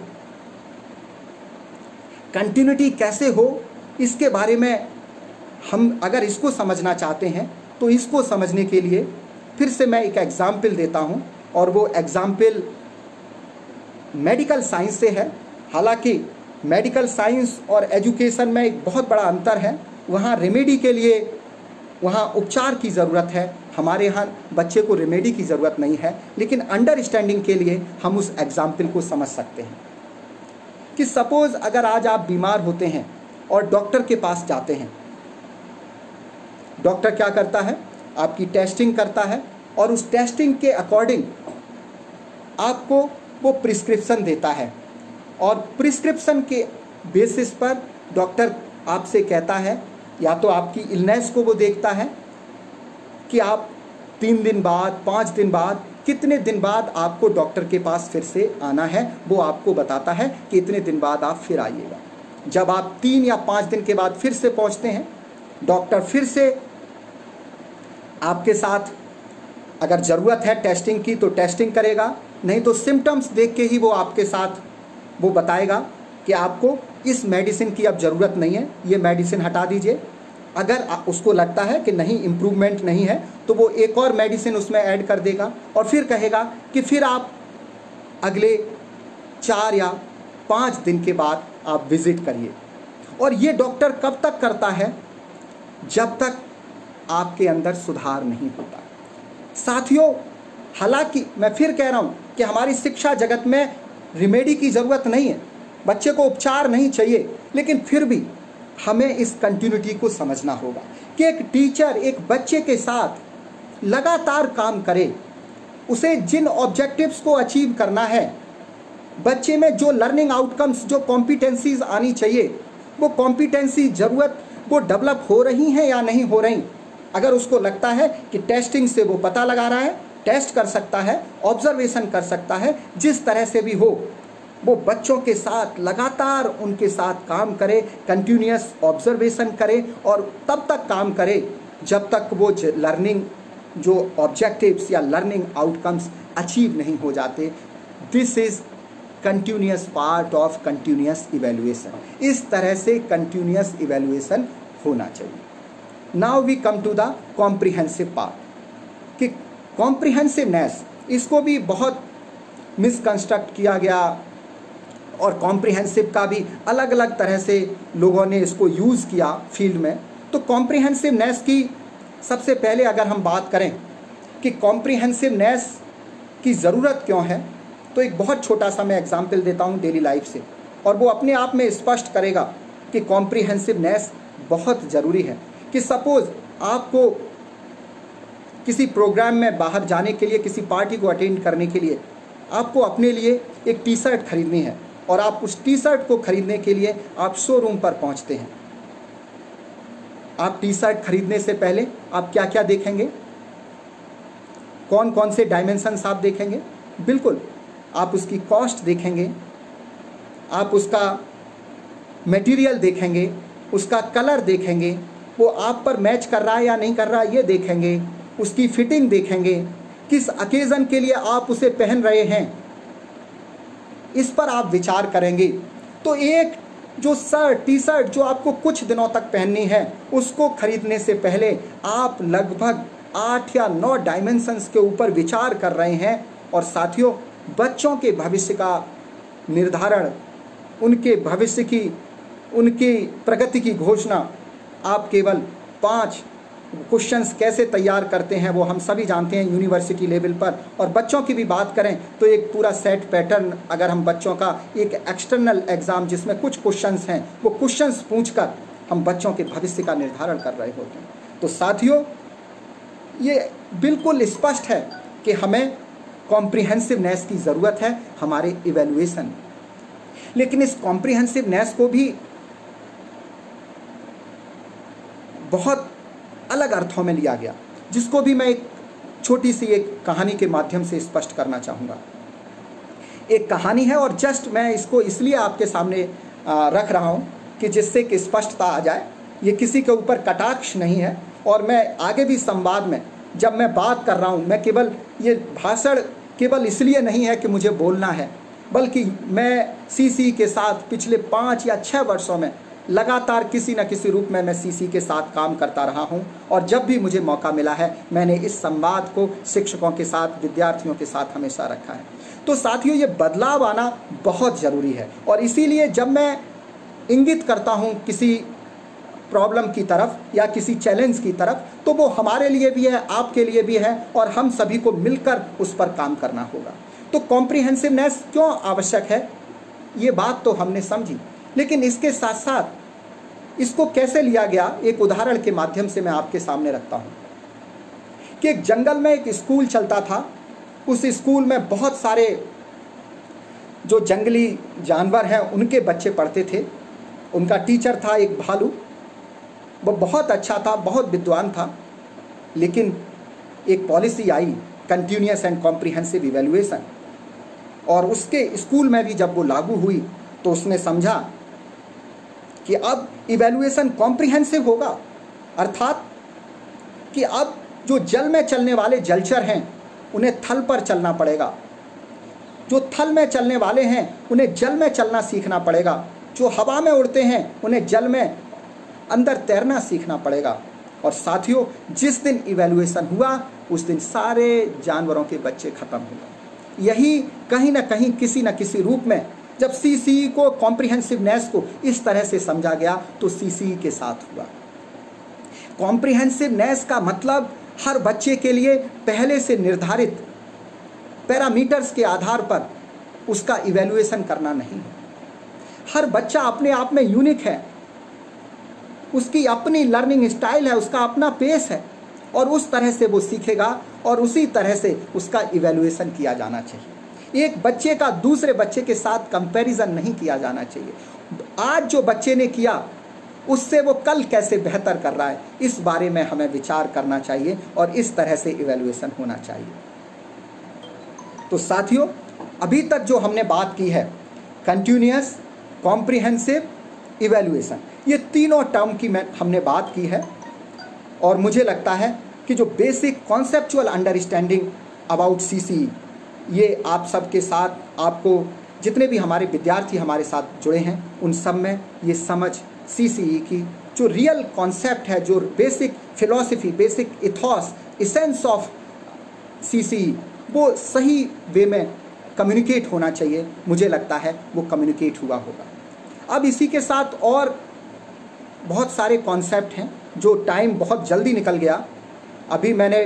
कंटिन्यूटी कैसे हो, इसके बारे में हम अगर इसको समझना चाहते हैं तो इसको समझने के लिए फिर से मैं एक एग्जाम्पल देता हूं, और वो एग्जाम्पल मेडिकल साइंस से है। हालांकि मेडिकल साइंस और एजुकेशन में एक बहुत बड़ा अंतर है। वहाँ रेमेडी के लिए वहाँ उपचार की ज़रूरत है, हमारे यहाँ बच्चे को रेमेडी की ज़रूरत नहीं है। लेकिन अंडरस्टैंडिंग के लिए हम उस एग्जाम्पल को समझ सकते हैं कि सपोज़ अगर आज आप बीमार होते हैं और डॉक्टर के पास जाते हैं, डॉक्टर क्या करता है? आपकी टेस्टिंग करता है और उस टेस्टिंग के अकॉर्डिंग आपको वो प्रिस्क्रिप्शन देता है, और प्रिस्क्रिप्शन के बेसिस पर डॉक्टर आपसे कहता है, या तो आपकी इलनेस को वो देखता है कि आप तीन दिन बाद, पाँच दिन बाद, कितने दिन बाद आपको डॉक्टर के पास फिर से आना है, वो आपको बताता है कि इतने दिन बाद आप फिर आइएगा। जब आप तीन या पाँच दिन के बाद फिर से पहुंचते हैं, डॉक्टर फिर से आपके साथ अगर ज़रूरत है टेस्टिंग की तो टेस्टिंग करेगा, नहीं तो सिम्टम्स देख के ही वो आपके साथ वो बताएगा कि आपको इस मेडिसिन की अब ज़रूरत नहीं है, ये मेडिसिन हटा दीजिए। अगर उसको लगता है कि नहीं, इम्प्रूवमेंट नहीं है, तो वो एक और मेडिसिन उसमें ऐड कर देगा और फिर कहेगा कि फिर आप अगले चार या पाँच दिन के बाद आप विज़िट करिए। और ये डॉक्टर कब तक करता है? जब तक आपके अंदर सुधार नहीं होता। साथियों, हालांकि मैं फिर कह रहा हूँ कि हमारी शिक्षा जगत में रेमेडी की ज़रूरत नहीं है, बच्चे को उपचार नहीं चाहिए, लेकिन फिर भी हमें इस कंटिन्यूटी को समझना होगा कि एक टीचर एक बच्चे के साथ लगातार काम करे, उसे जिन ऑब्जेक्टिव्स को अचीव करना है, बच्चे में जो लर्निंग आउटकम्स, जो कॉम्पिटेंसीज आनी चाहिए, वो कॉम्पिटेंसी ज़रूरत वो डेवलप हो रही हैं या नहीं हो रही। अगर उसको लगता है कि टेस्टिंग से वो पता लगा रहा है, टेस्ट कर सकता है, ऑब्जर्वेशन कर सकता है, जिस तरह से भी हो, वो बच्चों के साथ लगातार उनके साथ काम करे, कंटिन्यूअस ऑब्जर्वेशन करे, और तब तक काम करे जब तक वो लर्निंग जो ऑब्जेक्टिव्स या लर्निंग आउटकम्स अचीव नहीं हो जाते। This is continuous part of continuous evaluation. इस तरह से कंटिन्यूअस इवैल्यूएशन होना चाहिए। Now we come to the comprehensive part कि कॉम्प्रिहेंसिवनेस, इसको भी बहुत मिसकंस्ट्रक्ट किया गया और कॉम्प्रिहेंसिव का भी अलग अलग तरह से लोगों ने इसको यूज़ किया फील्ड में। तो कॉम्प्रिहेंसिवनेस की सबसे पहले अगर हम बात करें कि कॉम्प्रिहेंसिवनेस की ज़रूरत क्यों है, तो एक बहुत छोटा सा मैं एग्जाम्पल देता हूँ डेली लाइफ से, और वो अपने आप में स्पष्ट करेगा कि कॉम्प्रिहेंसिवनेस बहुत ज़रूरी है। कि सपोज़ आपको किसी प्रोग्राम में बाहर जाने के लिए, किसी पार्टी को अटेंड करने के लिए आपको अपने लिए एक टी शर्ट खरीदनी है, और आप उस टी शर्ट को खरीदने के लिए आप शोरूम पर पहुंचते हैं। आप टी शर्ट खरीदने से पहले आप क्या क्या देखेंगे? कौन कौन से डायमेंशंस आप देखेंगे? बिल्कुल, आप उसकी कॉस्ट देखेंगे, आप उसका मटेरियल देखेंगे, उसका कलर देखेंगे, वो आप पर मैच कर रहा है या नहीं कर रहा है ये देखेंगे, उसकी फिटिंग देखेंगे, किस अकेज़न के लिए आप उसे पहन रहे हैं, इस पर आप विचार करेंगे। तो एक जो शर्ट टी शर्ट जो आपको कुछ दिनों तक पहननी है, उसको खरीदने से पहले आप लगभग आठ या नौ डायमेंशंस के ऊपर विचार कर रहे हैं। और साथियों, बच्चों के भविष्य का निर्धारण, उनके भविष्य की, उनकी प्रगति की घोषणा आप केवल पाँच क्वेश्चंस कैसे तैयार करते हैं वो हम सभी जानते हैं यूनिवर्सिटी लेवल पर। और बच्चों की भी बात करें तो एक पूरा सेट पैटर्न, अगर हम बच्चों का एक एक्सटर्नल एग्ज़ाम जिसमें कुछ क्वेश्चंस हैं, वो क्वेश्चंस पूछकर हम बच्चों के भविष्य का निर्धारण कर रहे होते हैं। तो साथियों, ये बिल्कुल स्पष्ट है कि हमें कॉम्प्रिहेंसिवनेस की ज़रूरत है हमारे इवैल्यूएशन। लेकिन इस कॉम्प्रिहेंसिवनेस को भी बहुत अलग अर्थों में लिया गया, जिसको भी मैं एक छोटी सी एक कहानी के माध्यम से स्पष्ट करना चाहूँगा। एक कहानी है और जस्ट मैं इसको इसलिए आपके सामने रख रहा हूँ कि जिससे कि स्पष्टता आ जाए। ये किसी के ऊपर कटाक्ष नहीं है और मैं आगे भी संवाद में जब मैं बात कर रहा हूँ, मैं केवल ये भाषण केवल इसलिए नहीं है कि मुझे बोलना है, बल्कि मैं सीसी के साथ पिछले पाँच या छः वर्षों में लगातार किसी न किसी रूप में मैं सीसी के साथ काम करता रहा हूं। और जब भी मुझे मौका मिला है, मैंने इस संवाद को शिक्षकों के साथ, विद्यार्थियों के साथ हमेशा रखा है। तो साथियों, ये बदलाव आना बहुत ज़रूरी है। और इसीलिए जब मैं इंगित करता हूं किसी प्रॉब्लम की तरफ या किसी चैलेंज की तरफ, तो वो हमारे लिए भी है, आपके लिए भी है, और हम सभी को मिलकर उस पर काम करना होगा। तो कॉम्प्रिहेंसिवनेस क्यों आवश्यक है, ये बात तो हमने समझी। लेकिन इसके साथ साथ इसको कैसे लिया गया, एक उदाहरण के माध्यम से मैं आपके सामने रखता हूँ कि एक जंगल में एक स्कूल चलता था। उस स्कूल में बहुत सारे जो जंगली जानवर हैं उनके बच्चे पढ़ते थे। उनका टीचर था एक भालू, वो बहुत अच्छा था, बहुत विद्वान था। लेकिन एक पॉलिसी आई, कंटिन्यूअस एंड कॉम्प्रिहेंसिव इवैल्यूएशन, और उसके स्कूल में भी जब वो लागू हुई तो उसने समझा कि अब इवैल्यूएशन कॉम्प्रिहेंसिव होगा, अर्थात कि अब जो जल में चलने वाले जलचर हैं उन्हें थल पर चलना पड़ेगा, जो थल में चलने वाले हैं उन्हें जल में चलना सीखना पड़ेगा, जो हवा में उड़ते हैं उन्हें जल में अंदर तैरना सीखना पड़ेगा। और साथियों, जिस दिन इवैल्यूएशन हुआ उस दिन सारे जानवरों के बच्चे खत्म हो गए। यही कहीं ना कहीं किसी न किसी रूप में जब सीसी को, कॉम्प्रिहेंसिवनेस को इस तरह से समझा गया तो सीसी के साथ हुआ। कॉम्प्रिहेंसिवनेस का मतलब हर बच्चे के लिए पहले से निर्धारित पैरामीटर्स के आधार पर उसका इवैल्यूएशन करना नहीं है। हर बच्चा अपने आप में यूनिक है, उसकी अपनी लर्निंग स्टाइल है, उसका अपना पेस है, और उस तरह से वो सीखेगा और उसी तरह से उसका इवैल्यूएशन किया जाना चाहिए। एक बच्चे का दूसरे बच्चे के साथ कंपैरिजन नहीं किया जाना चाहिए। आज जो बच्चे ने किया उससे वो कल कैसे बेहतर कर रहा है, इस बारे में हमें विचार करना चाहिए और इस तरह से इवैल्यूएशन होना चाहिए। तो साथियों, अभी तक जो हमने बात की है, कंटिन्यूअस, कॉम्प्रिहेंसिव, इवैल्यूएशन, ये तीनों टर्म की मैं हमने बात की है। और मुझे लगता है कि जो basic conceptual understanding about CC, ये आप सबके साथ, आपको जितने भी हमारे विद्यार्थी हमारे साथ जुड़े हैं उन सब में ये समझ सीसीई की जो रियल कॉन्सेप्ट है, जो basic philosophy, basic ethos, essence of CCE, वो सही वे में कम्युनिकेट होना चाहिए। मुझे लगता है वो कम्युनिकेट हुआ होगा। अब इसी के साथ और बहुत सारे कॉन्सेप्ट हैं जो टाइम बहुत जल्दी निकल गया। अभी मैंने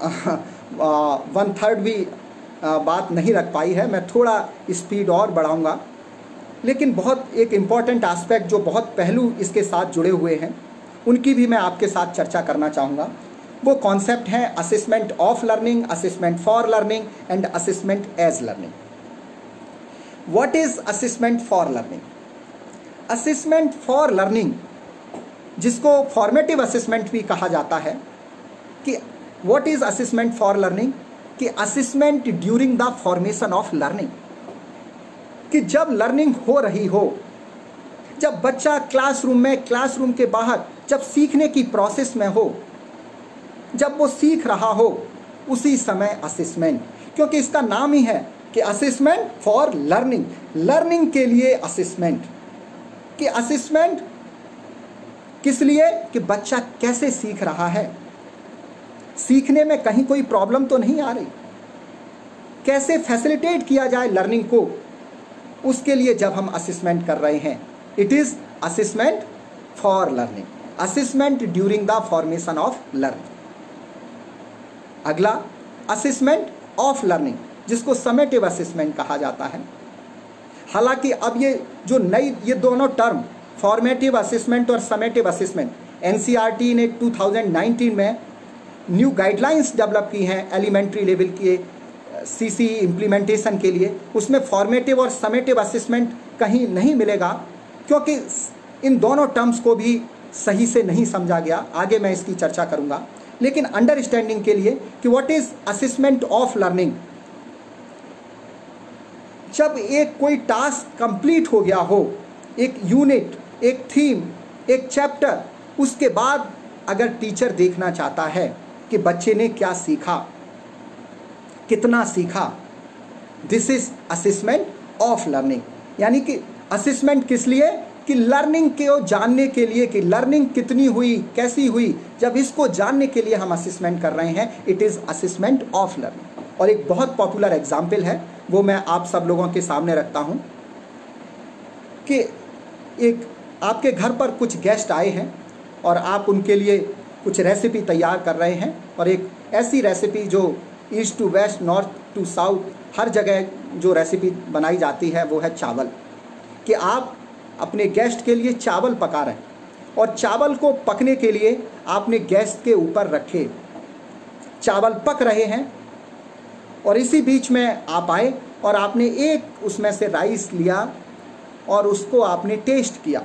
वन थर्ड भी आ, बात नहीं रख पाई है, मैं थोड़ा स्पीड और बढ़ाऊंगा। लेकिन बहुत एक इम्पॉर्टेंट एस्पेक्ट जो बहुत पहलू इसके साथ जुड़े हुए हैं उनकी भी मैं आपके साथ चर्चा करना चाहूँगा। वो कॉन्सेप्ट हैं assessment of learning, assessment for learning and assessment as learning. What is assessment for learning? Assessment for learning, जिसको फॉर्मेटिव असेसमेंट भी कहा जाता है, कि what is assessment for learning, कि assessment during the formation of learning, कि जब learning हो रही हो, जब बच्चा क्लासरूम में, क्लासरूम के बाहर, जब सीखने की प्रोसेस में हो, जब वो सीख रहा हो, उसी समय असेसमेंट, क्योंकि इसका नाम ही है कि असेसमेंट फॉर लर्निंग, लर्निंग के लिए असेसमेंट। कि असेसमेंट किस लिए, कि बच्चा कैसे सीख रहा है, सीखने में कहीं कोई प्रॉब्लम तो नहीं आ रही, कैसे फैसिलिटेट किया जाए लर्निंग को, उसके लिए जब हम असेसमेंट कर रहे हैं, it is assessment for learning, assessment during the formation of learning. अगला असेसमेंट ऑफ लर्निंग, जिसको समेटिव असेसमेंट कहा जाता है। हालांकि अब ये जो नई ये दोनों टर्म फॉर्मेटिव असेसमेंट और समेटिव असेसमेंट, एनसीईआरटी ने टू थाउजेंड नाइनटीन में न्यू गाइडलाइंस डेवलप की हैं एलिमेंट्री लेवल के सीसी इम्प्लीमेंटेशन के लिए। उसमें फॉर्मेटिव और समेटिव असेसमेंट कहीं नहीं मिलेगा, क्योंकि इन दोनों टर्म्स को भी सही से नहीं समझा गया। आगे मैं इसकी चर्चा करूंगा, लेकिन अंडरस्टैंडिंग के लिए कि what is assessment of learning, जब एक कोई टास्क कंप्लीट हो गया हो, एक यूनिट, एक थीम, एक चैप्टर, उसके बाद अगर टीचर देखना चाहता है कि बच्चे ने क्या सीखा, कितना सीखा, this is assessment of learning. यानी कि असेसमेंट किस लिए, कि लर्निंग को जानने के लिए, कि लर्निंग कितनी हुई, कैसी हुई, जब इसको जानने के लिए हम असेसमेंट कर रहे हैं, it is assessment of learning. और एक बहुत पॉपुलर एग्जाम्पल है, वो मैं आप सब लोगों के सामने रखता हूं कि एक आपके घर पर कुछ गेस्ट आए हैं और आप उनके लिए कुछ रेसिपी तैयार कर रहे हैं, और एक ऐसी रेसिपी जो east to west, north to south, हर जगह जो रेसिपी बनाई जाती है वो है चावल। कि आप अपने गेस्ट के लिए चावल पका रहे हैं, और चावल को पकने के लिए आपने गैस के ऊपर रखे, चावल पक रहे हैं, और इसी बीच में आप आए और आपने एक उसमें से राइस लिया और उसको आपने टेस्ट किया।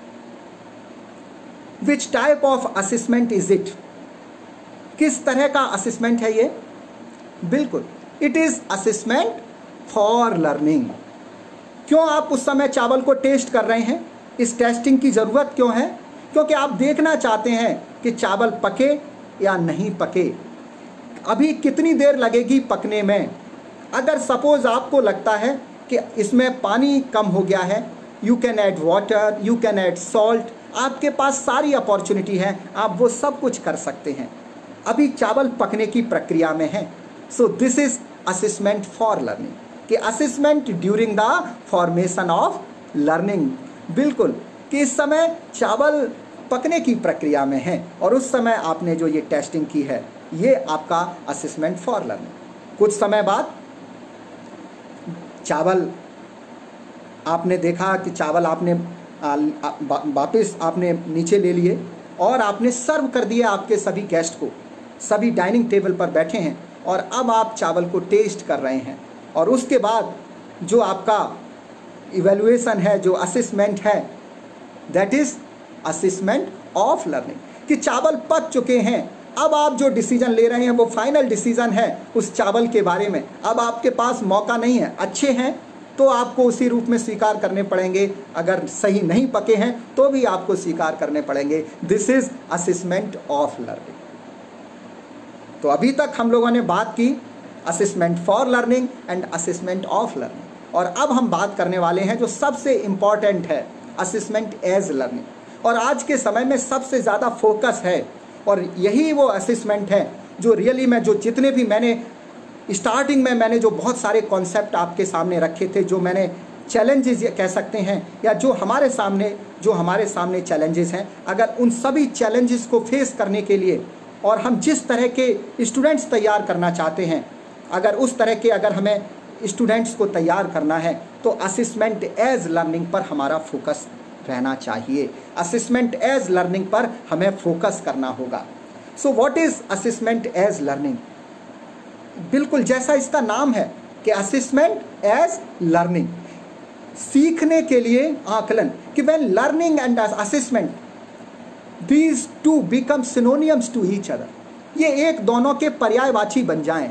Which type of assessment is it, किस तरह का असेसमेंट है ये? बिल्कुल, it is assessment for learning. क्यों आप उस समय चावल को टेस्ट कर रहे हैं? इस टेस्टिंग की जरूरत क्यों है? क्योंकि आप देखना चाहते हैं कि चावल पके या नहीं पके, अभी कितनी देर लगेगी पकने में। अगर सपोज आपको लगता है कि इसमें पानी कम हो गया है, you can add water, you can add salt, आपके पास सारी अपॉर्चुनिटी है, आप वो सब कुछ कर सकते हैं। अभी चावल पकने की प्रक्रिया में है। So this is assessment for learning, कि assessment during the formation of learning. बिल्कुल, कि इस समय चावल पकने की प्रक्रिया में है और उस समय आपने जो ये टेस्टिंग की है, ये आपका असेसमेंट फॉर लर्निंग। कुछ समय बाद चावल आपने देखा कि चावल आपने वापस आपने नीचे ले लिए और आपने सर्व कर दिया आपके सभी गेस्ट को, सभी डाइनिंग टेबल पर बैठे हैं, और अब आप चावल को टेस्ट कर रहे हैं। और उसके बाद जो आपका इवैल्यूएशन है, जो असेसमेंट है, that is assessment of learning, कि चावल पक चुके हैं। अब आप जो डिसीजन ले रहे हैं वो फाइनल डिसीजन है उस चावल के बारे में। अब आपके पास मौका नहीं है, अच्छे हैं तो आपको उसी रूप में स्वीकार करने पड़ेंगे, अगर सही नहीं पके हैं तो भी आपको स्वीकार करने पड़ेंगे। This is assessment of learning. तो अभी तक हम लोगों ने बात की assessment for learning and assessment of learning, और अब हम बात करने वाले हैं जो सबसे इंपॉर्टेंट है, असेसमेंट एज लर्निंग। और आज के समय में सबसे ज़्यादा फोकस है, और यही वो असेसमेंट है जो रियली में, जो जितने भी मैंने स्टार्टिंग में मैंने जो बहुत सारे कॉन्सेप्ट आपके सामने रखे थे, जो मैंने चैलेंजेस कह सकते हैं, या जो हमारे सामने जो हमारे सामने चैलेंजेस हैं, अगर उन सभी चैलेंजेस को फेस करने के लिए और हम जिस तरह के स्टूडेंट्स तैयार करना चाहते हैं, अगर उस तरह के अगर हमें स्टूडेंट्स को तैयार करना है, तो असेसमेंट एज लर्निंग पर हमारा फोकस रहना चाहिए। असेसमेंट एज लर्निंग पर हमें फोकस करना होगा। So what is assessment as learning? बिल्कुल जैसा इसका नाम है कि असेसमेंट एज लर्निंग, सीखने के लिए आकलन, कि when learning and assessment these two become synonyms to each other, ये एक दोनों के पर्यायवाची बन जाएं।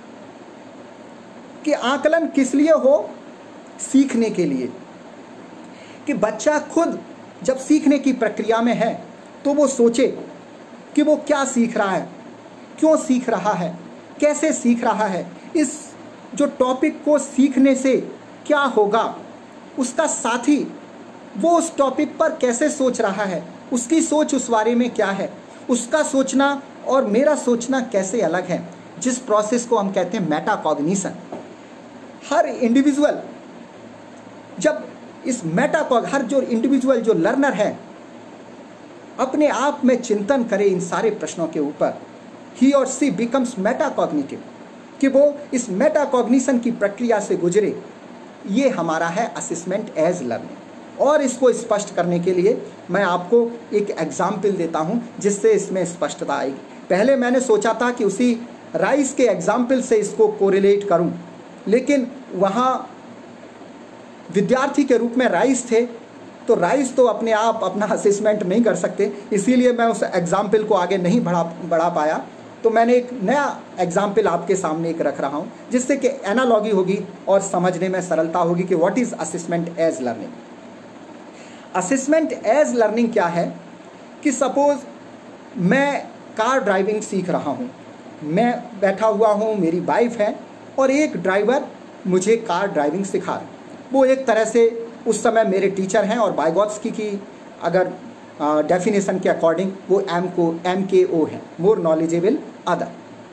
कि आकलन किस लिए हो? सीखने के लिए, कि बच्चा खुद जब सीखने की प्रक्रिया में है तो वो सोचे कि वो क्या सीख रहा है, क्यों सीख रहा है, कैसे सीख रहा है, इस जो टॉपिक को सीखने से क्या होगा, उसका साथी वो उस टॉपिक पर कैसे सोच रहा है, उसकी सोच उस बारे में क्या है, उसका सोचना और मेरा सोचना कैसे अलग है, जिस प्रोसेस को हम कहते हैं मेटाकॉग्निशन। हर इंडिविजुअल जब इस मेटाकॉग हर जो इंडिविजुअल जो लर्नर है अपने आप में चिंतन करे इन सारे प्रश्नों के ऊपर, ही और सी बिकम्स मेटाकॉग्निटिव, कि वो इस मेटाकॉग्निशन की प्रक्रिया से गुजरे। ये हमारा है असेसमेंट एज लर्निंग। और इसको स्पष्ट करने के लिए मैं आपको एक एग्जाम्पल देता हूँ जिससे इसमें स्पष्टता आएगी। पहले मैंने सोचा था कि उसी राइस के एग्जाम्पल से इसको कोरिलेट करूँ, लेकिन वहाँ विद्यार्थी के रूप में राइस थे, तो राइस तो अपने आप अपना असेसमेंट नहीं कर सकते, इसीलिए मैं उस एग्जाम्पल को आगे नहीं बढ़ा बढ़ा पाया। तो मैंने एक नया एग्जाम्पल आपके सामने एक रख रहा हूँ जिससे कि एनालॉगी होगी और समझने में सरलता होगी कि what is assessment as learning. Assessment as learning क्या है कि सपोज मैं कार ड्राइविंग सीख रहा हूँ, मैं बैठा हुआ हूँ, मेरी वाइफ है और एक ड्राइवर मुझे कार ड्राइविंग सिखा रहा है। वो एक तरह से उस समय मेरे टीचर हैं और वाइगोत्स्की की अगर डेफिनेशन के अकॉर्डिंग वो एम को एम के ओ है, मोर नॉलेजेबल अदर।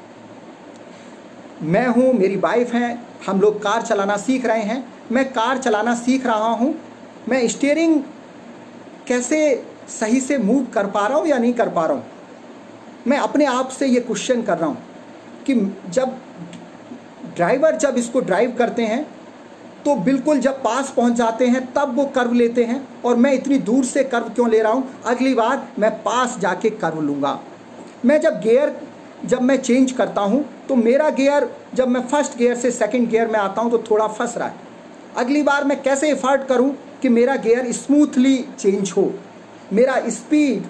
मैं हूँ, मेरी वाइफ हैं, हम लोग कार चलाना सीख रहे हैं। मैं कार चलाना सीख रहा हूँ, मैं स्टीयरिंग कैसे सही से मूव कर पा रहा हूँ या नहीं कर पा रहा हूँ। मैं अपने आप से ये क्वेश्चन कर रहा हूँ कि जब ड्राइवर जब इसको ड्राइव करते हैं तो बिल्कुल जब पास पहुंच जाते हैं तब वो कर्व लेते हैं, और मैं इतनी दूर से कर्व क्यों ले रहा हूं, अगली बार मैं पास जाके कर्व लूँगा। मैं जब गियर जब मैं चेंज करता हूं तो मेरा गियर जब मैं फर्स्ट गियर से सेकंड गियर में आता हूं तो थोड़ा फंस रहा है। अगली बार मैं कैसे एफर्ट करूं कि मेरा गियर स्मूथली चेंज हो, मेरा स्पीड,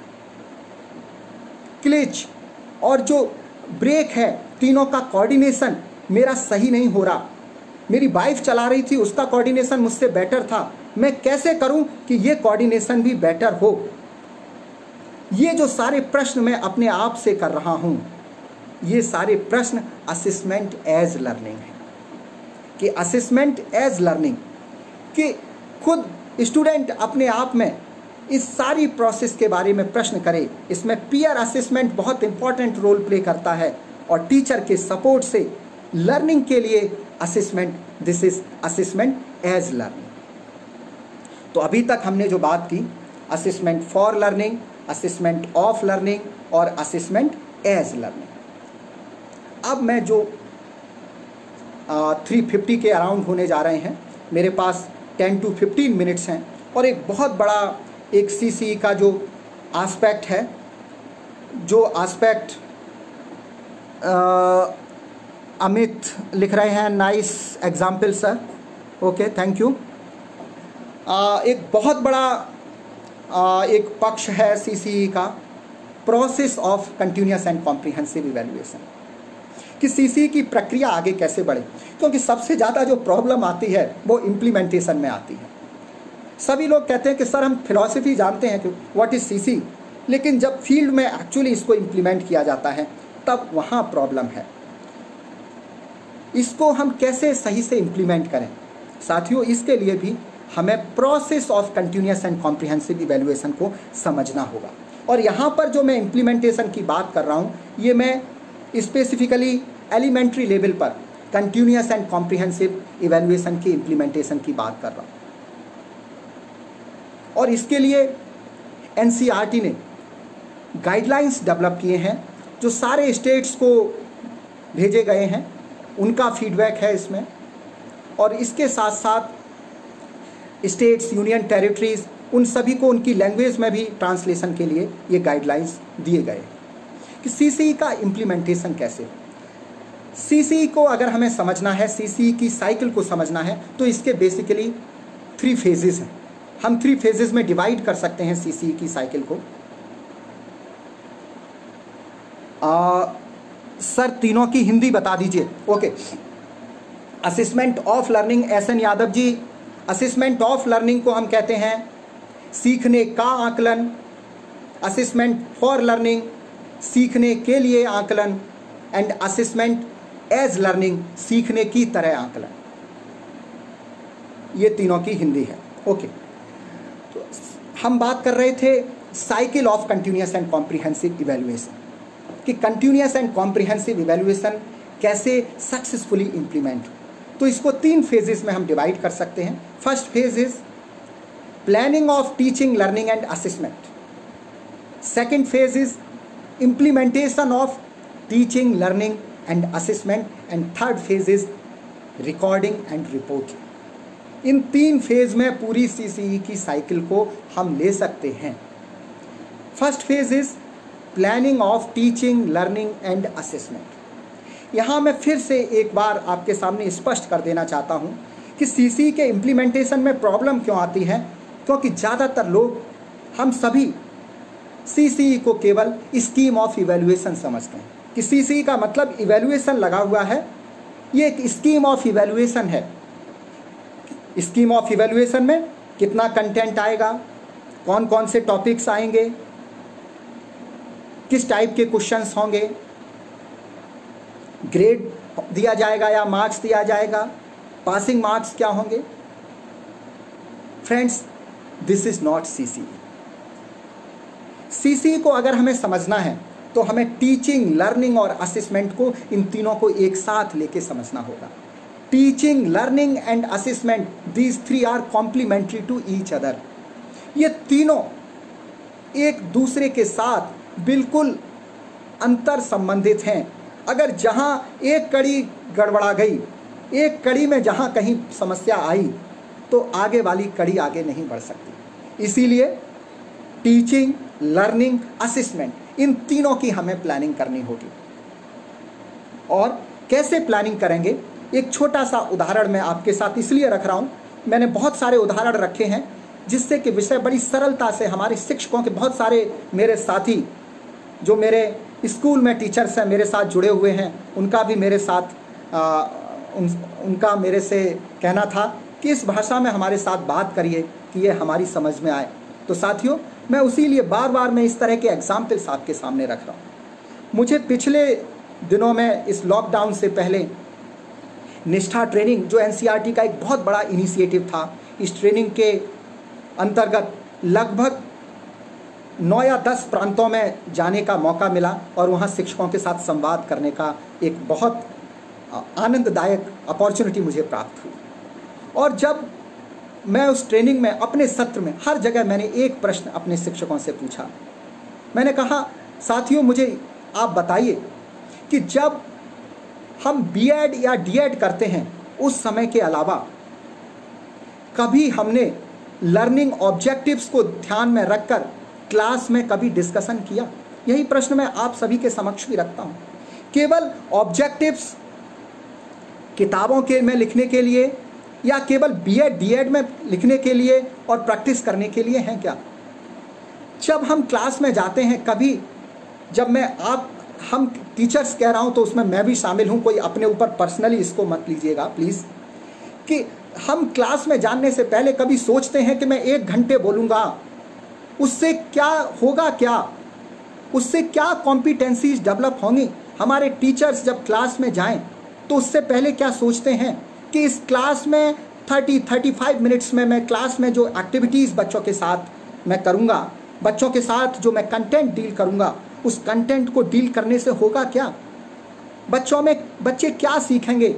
क्लिच और जो ब्रेक है, तीनों का कोऑर्डिनेशन मेरा सही नहीं हो रहा। मेरी वाइफ चला रही थी, उसका कोऑर्डिनेशन मुझसे बेटर था, मैं कैसे करूं कि ये कोऑर्डिनेशन भी बेटर हो। ये जो सारे प्रश्न मैं अपने आप से कर रहा हूं, ये सारे प्रश्न असेसमेंट एज लर्निंग है। कि असेसमेंट एज लर्निंग कि खुद स्टूडेंट अपने आप में इस सारी प्रोसेस के बारे में प्रश्न करे। इसमें पीयर असेसमेंट बहुत इंपॉर्टेंट रोल प्ले करता है और टीचर के सपोर्ट से लर्निंग के लिए assessment, this is assessment as learning. तो अभी तक हमने जो बात की, assessment for learning, assessment of learning और असेसमेंट एज लर्निंग। अब मैं जो थ्री फिफ्टी के अराउंड होने जा रहे हैं, मेरे पास टेन टू फिफ्टीन मिनट्स हैं और एक बहुत बड़ा एक सी सी का जो आस्पेक्ट है, जो आस्पेक्ट अमित लिख रहे हैं, nice example sir, okay thank you. एक बहुत बड़ा आ, एक पक्ष है सी सी ई का, process of continuous and comprehensive evaluation, कि सी सी ई की प्रक्रिया आगे कैसे बढ़े। क्योंकि सबसे ज़्यादा जो प्रॉब्लम आती है वो इम्प्लीमेंटेशन में आती है। सभी लोग कहते हैं कि सर हम फिलॉसफी जानते हैं कि व्हाट इज़ सी सी ई, लेकिन जब फील्ड में एक्चुअली इसको इम्प्लीमेंट किया जाता है तब वहाँ प्रॉब्लम है। इसको हम कैसे सही से इम्प्लीमेंट करें साथियों, इसके लिए भी हमें process of continuous and comprehensive evaluation को समझना होगा। और यहाँ पर जो मैं इम्प्लीमेंटेशन की बात कर रहा हूँ, ये मैं स्पेसिफिकली एलिमेंट्री लेवल पर कंटिन्यूस एंड कॉम्प्रिहेंसिव इवैल्यूएशन की इम्प्लीमेंटेशन की बात कर रहा हूँ। और इसके लिए N C E R T ने गाइडलाइंस डेवलप किए हैं जो सारे स्टेट्स को भेजे गए हैं, उनका फीडबैक है इसमें। और इसके साथ साथ स्टेट्स, यूनियन टेरिटरीज, उन सभी को उनकी लैंग्वेज में भी ट्रांसलेशन के लिए ये गाइडलाइंस दिए गए कि सी सी ई का इम्प्लीमेंटेशन कैसे। सी सी ई को अगर हमें समझना है, सी सी ई की साइकिल को समझना है, तो इसके बेसिकली थ्री फेजेस हैं। हम थ्री फेजेस में डिवाइड कर सकते हैं सी सी ई की साइकिल को। आ, सर तीनों की हिंदी बता दीजिए। Okay, assessment of learning, S N Yadav ji, assessment of learning को हम कहते हैं सीखने का आकलन। असेसमेंट फॉर लर्निंग, सीखने के लिए आकलन। एंड असेसमेंट एज लर्निंग, सीखने की तरह आकलन। ये तीनों की हिंदी है। ओके, हम बात कर रहे थे cycle of continuous and comprehensive evaluation, कि कंटिन्यूअस एंड कॉम्प्रिहेंसिव इवैल्यूएशन कैसे सक्सेसफुली इंप्लीमेंट हो। तो इसको तीन फेजेस में हम डिवाइड कर सकते हैं। First phase is planning of teaching, learning and assessment. Second phase is implementation of teaching, learning and assessment, and third phase is recording and reporting। इन तीन फेज में पूरी सीसीई की साइकिल को हम ले सकते हैं। First phase is planning of teaching, learning and assessment. यहाँ मैं फिर से एक बार आपके सामने स्पष्ट कर देना चाहता हूँ कि सीसीई के इम्प्लीमेंटेशन में प्रॉब्लम क्यों आती है, क्योंकि ज़्यादातर लोग, हम सभी सीसीई को केवल स्कीम ऑफ इवैल्यूएशन समझते हैं कि सीसीई का मतलब इवैल्यूएशन लगा हुआ है, ये एक स्कीम ऑफ इवैल्यूएशन है। स्कीम ऑफ इवैल्यूएशन में कितना कंटेंट आएगा, कौन कौन से टॉपिक्स आएंगे, किस टाइप के क्वेश्चंस होंगे, ग्रेड दिया जाएगा या मार्क्स दिया जाएगा, पासिंग मार्क्स क्या होंगे। Friends, this is not CCE. CCE को अगर हमें समझना है तो हमें टीचिंग, लर्निंग और असेसमेंट को, इन तीनों को एक साथ लेके समझना होगा। Teaching, learning and assessment, these three are complementary to each other. ये तीनों एक दूसरे के साथ बिल्कुल अंतर संबंधित हैं। अगर जहां एक कड़ी गड़बड़ा गई, एक कड़ी में जहां कहीं समस्या आई, तो आगे वाली कड़ी आगे नहीं बढ़ सकती। इसीलिए टीचिंग, लर्निंग, असेसमेंट, इन तीनों की हमें प्लानिंग करनी होगी। और कैसे प्लानिंग करेंगे, एक छोटा सा उदाहरण मैं आपके साथ इसलिए रख रहा हूँ, मैंने बहुत सारे उदाहरण रखे हैं जिससे कि विषय बड़ी सरलता से, हमारे शिक्षकों के बहुत सारे मेरे साथी जो मेरे स्कूल में टीचर्स हैं, मेरे साथ जुड़े हुए हैं, उनका भी मेरे साथ आ, उन, उनका मेरे से कहना था कि इस भाषा में हमारे साथ बात करिए कि ये हमारी समझ में आए। तो साथियों, मैं उसी लिए बार बार मैं इस तरह के एग्जाम्पल्स आपके सामने रख रहा हूँ। मुझे पिछले दिनों में, इस लॉकडाउन से पहले, निष्ठा ट्रेनिंग जो एनसीईआरटी का एक बहुत बड़ा इनिशिएटिव था, इस ट्रेनिंग के अंतर्गत लगभग नौ या दस प्रांतों में जाने का मौका मिला और वहाँ शिक्षकों के साथ संवाद करने का एक बहुत आनंददायक अपॉर्चुनिटी मुझे प्राप्त हुई। और जब मैं उस ट्रेनिंग में, अपने सत्र में, हर जगह मैंने एक प्रश्न अपने शिक्षकों से पूछा। मैंने कहा, साथियों, मुझे आप बताइए कि जब हम बीएड या डीएड करते हैं, उस समय के अलावा कभी हमने लर्निंग ऑब्जेक्टिव्स को ध्यान में रखकर क्लास में कभी डिस्कशन किया? यही प्रश्न मैं आप सभी के समक्ष भी रखता हूँ। केवल ऑब्जेक्टिव्स किताबों के में लिखने के लिए या केवल बीएड डीएड में लिखने के लिए और प्रैक्टिस करने के लिए हैं क्या? जब हम क्लास में जाते हैं, कभी जब मैं आप हम टीचर्स कह रहा हूं तो उसमें मैं भी शामिल हूं, कोई अपने ऊपर पर्सनली इसको मत लीजिएगा प्लीज़, कि हम क्लास में जानने से पहले कभी सोचते हैं कि मैं एक घंटे बोलूँगा, उससे क्या होगा, क्या उससे क्या कॉम्पिटेंसीज डेवलप होंगी। हमारे टीचर्स जब क्लास में जाएं तो उससे पहले क्या सोचते हैं कि इस क्लास में तीस पैंतीस मिनट्स में मैं क्लास में जो एक्टिविटीज़ बच्चों के साथ मैं करूँगा, बच्चों के साथ जो मैं कंटेंट डील करूँगा, उस कंटेंट को डील करने से होगा क्या, बच्चों में बच्चे क्या सीखेंगे।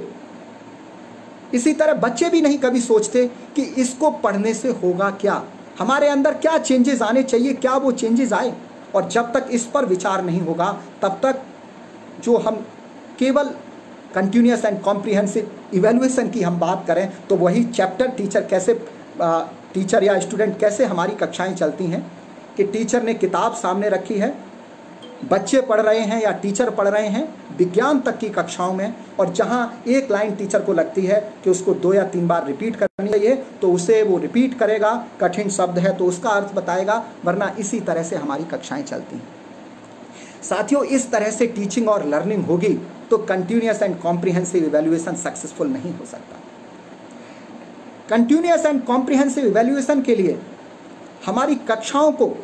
इसी तरह बच्चे भी नहीं कभी सोचते कि इसको पढ़ने से होगा क्या, हमारे अंदर क्या चेंजेस आने चाहिए, क्या वो चेंजेस आए। और जब तक इस पर विचार नहीं होगा, तब तक जो हम केवल कंटिन्यूअस एंड कॉम्प्रिहेंसिव इवैल्यूएशन की हम बात करें तो वही चैप्टर टीचर कैसे टीचर या स्टूडेंट कैसे हमारी कक्षाएं चलती हैं कि टीचर ने किताब सामने रखी है, बच्चे पढ़ रहे हैं या टीचर पढ़ रहे हैं विज्ञान तक की कक्षाओं में, और जहां एक लाइन टीचर को लगती है कि उसको दो या तीन बार रिपीट करनी चाहिए तो उसे वो रिपीट करेगा, कठिन शब्द है तो उसका अर्थ बताएगा, वरना इसी तरह से हमारी कक्षाएं चलती हैं। साथियों, इस तरह से टीचिंग और लर्निंग होगी तो continuous and comprehensive evaluation successful नहीं हो सकता। कंटिन्यूअस एंड कॉम्प्रिहेंसिव इवैल्यूएशन के लिए हमारी कक्षाओं को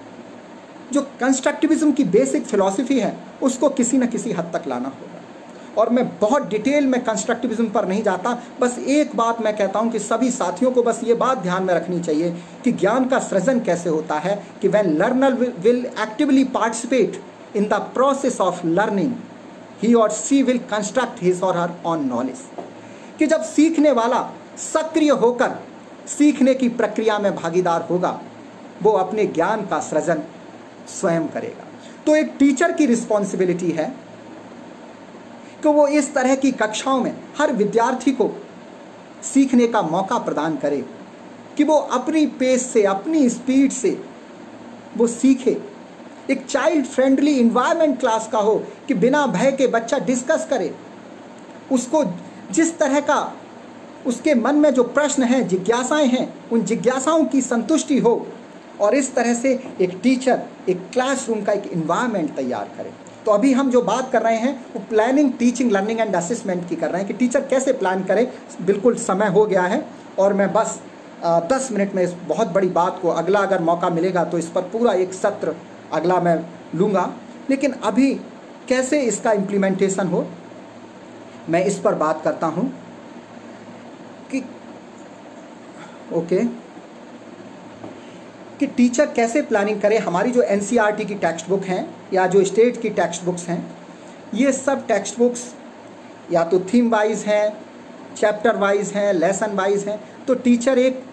जो कंस्ट्रक्टिविज्म की बेसिक फिलॉसफी है उसको किसी न किसी हद तक लाना होगा। और मैं बहुत डिटेल में कंस्ट्रक्टिविज्म पर नहीं जाता, बस एक बात मैं कहता हूं कि सभी साथियों को बस ये बात ध्यान में रखनी चाहिए कि ज्ञान का सृजन कैसे होता है कि when learner will actively participate in the process of learning he और शी विल कंस्ट्रक्ट हिज और हर ऑन नॉलेज, कि जब सीखने वाला सक्रिय होकर सीखने की प्रक्रिया में भागीदार होगा वो अपने ज्ञान का सृजन स्वयं करेगा। तो एक टीचर की रिस्पॉन्सिबिलिटी है कि वो इस तरह की कक्षाओं में हर विद्यार्थी को सीखने का मौका प्रदान करे कि वो अपनी पेस से, अपनी स्पीड से वो सीखे। एक चाइल्ड फ्रेंडली इन्वायरमेंट क्लास का हो कि बिना भय के बच्चा डिस्कस करे, उसको जिस तरह का उसके मन में जो प्रश्न हैं, जिज्ञासाएं हैं, उन जिज्ञासाओं की संतुष्टि हो, और इस तरह से एक टीचर एक क्लासरूम का एक इन्वायरमेंट तैयार करे। तो अभी हम जो बात कर रहे हैं वो planning, teaching, learning and assessment की कर रहे हैं कि टीचर कैसे प्लान करे। बिल्कुल समय हो गया है और मैं बस आ, दस मिनट में इस बहुत बड़ी बात को, अगला अगर मौका मिलेगा तो इस पर पूरा एक सत्र अगला मैं लूँगा, लेकिन अभी कैसे इसका इम्प्लीमेंटेशन हो मैं इस पर बात करता हूँ कि ओके कि टीचर कैसे प्लानिंग करे। हमारी जो एनसीईआरटी की टेक्स्ट बुक हैं या जो स्टेट की टेक्स्ट बुक्स हैं, ये सब टेक्स्ट बुक्स या तो थीम वाइज हैं, चैप्टर वाइज हैं, लेसन वाइज हैं। तो टीचर एक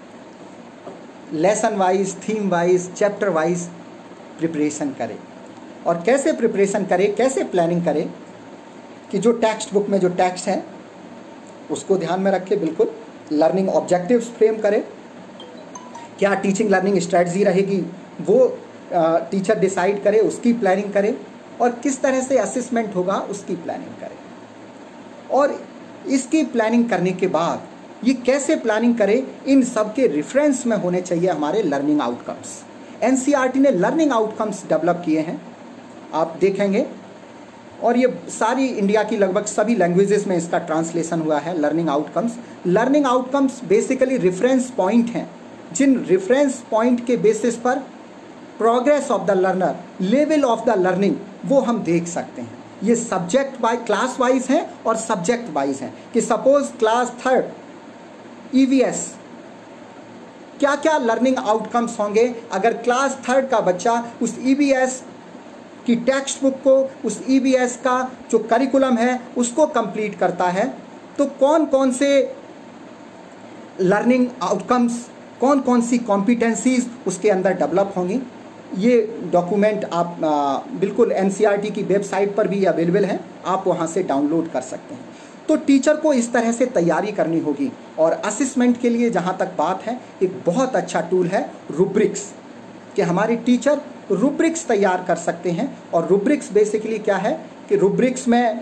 lesson wise, theme wise, chapter wise preparation करे। और कैसे प्रिपरेशन करे, कैसे प्लानिंग करे कि जो टेक्स्ट बुक में जो टेक्स्ट है उसको ध्यान में रखे, बिल्कुल लर्निंग ऑब्जेक्टिव्स फ्रेम करे, क्या टीचिंग लर्निंग स्ट्रेटजी रहेगी वो टीचर डिसाइड करे, उसकी प्लानिंग करे, और किस तरह से असेसमेंट होगा उसकी प्लानिंग करे। और इसकी प्लानिंग करने के बाद ये कैसे प्लानिंग करे, इन सब के रेफरेंस में होने चाहिए हमारे लर्निंग आउटकम्स। एनसीईआरटी ने लर्निंग आउटकम्स डेवलप किए हैं, आप देखेंगे, और ये सारी इंडिया की लगभग सभी लैंग्वेजेस में इसका ट्रांसलेशन हुआ है। Learning outcomes learning outcomes basically reference point हैं, जिन रेफरेंस पॉइंट के बेसिस पर progress of the learner, level of the learning वो हम देख सकते हैं। ये सब्जेक्ट वाइज, क्लास वाइज हैं और सब्जेक्ट वाइज हैं कि सपोज क्लास थर्ड ईवीएस, क्या क्या लर्निंग आउटकम्स होंगे अगर क्लास थर्ड का बच्चा उस ईवीएस की टेक्स्ट बुक को, उस ईवीएस का जो करिकुलम है उसको कंप्लीट करता है, तो कौन कौन से लर्निंग आउटकम्स, कौन कौन सी कॉम्पिटेंसीज उसके अंदर डेवलप होंगी। ये डॉक्यूमेंट आप आ, बिल्कुल एनसीईआरटी की वेबसाइट पर भी अवेलेबल है, आप वहाँ से डाउनलोड कर सकते हैं। तो टीचर को इस तरह से तैयारी करनी होगी। और असेसमेंट के लिए जहाँ तक बात है, एक बहुत अच्छा टूल है रूब्रिक्स, कि हमारे टीचर रूब्रिक्स तैयार कर सकते हैं। और रूब्रिक्स बेसिकली क्या है कि रूब्रिक्स में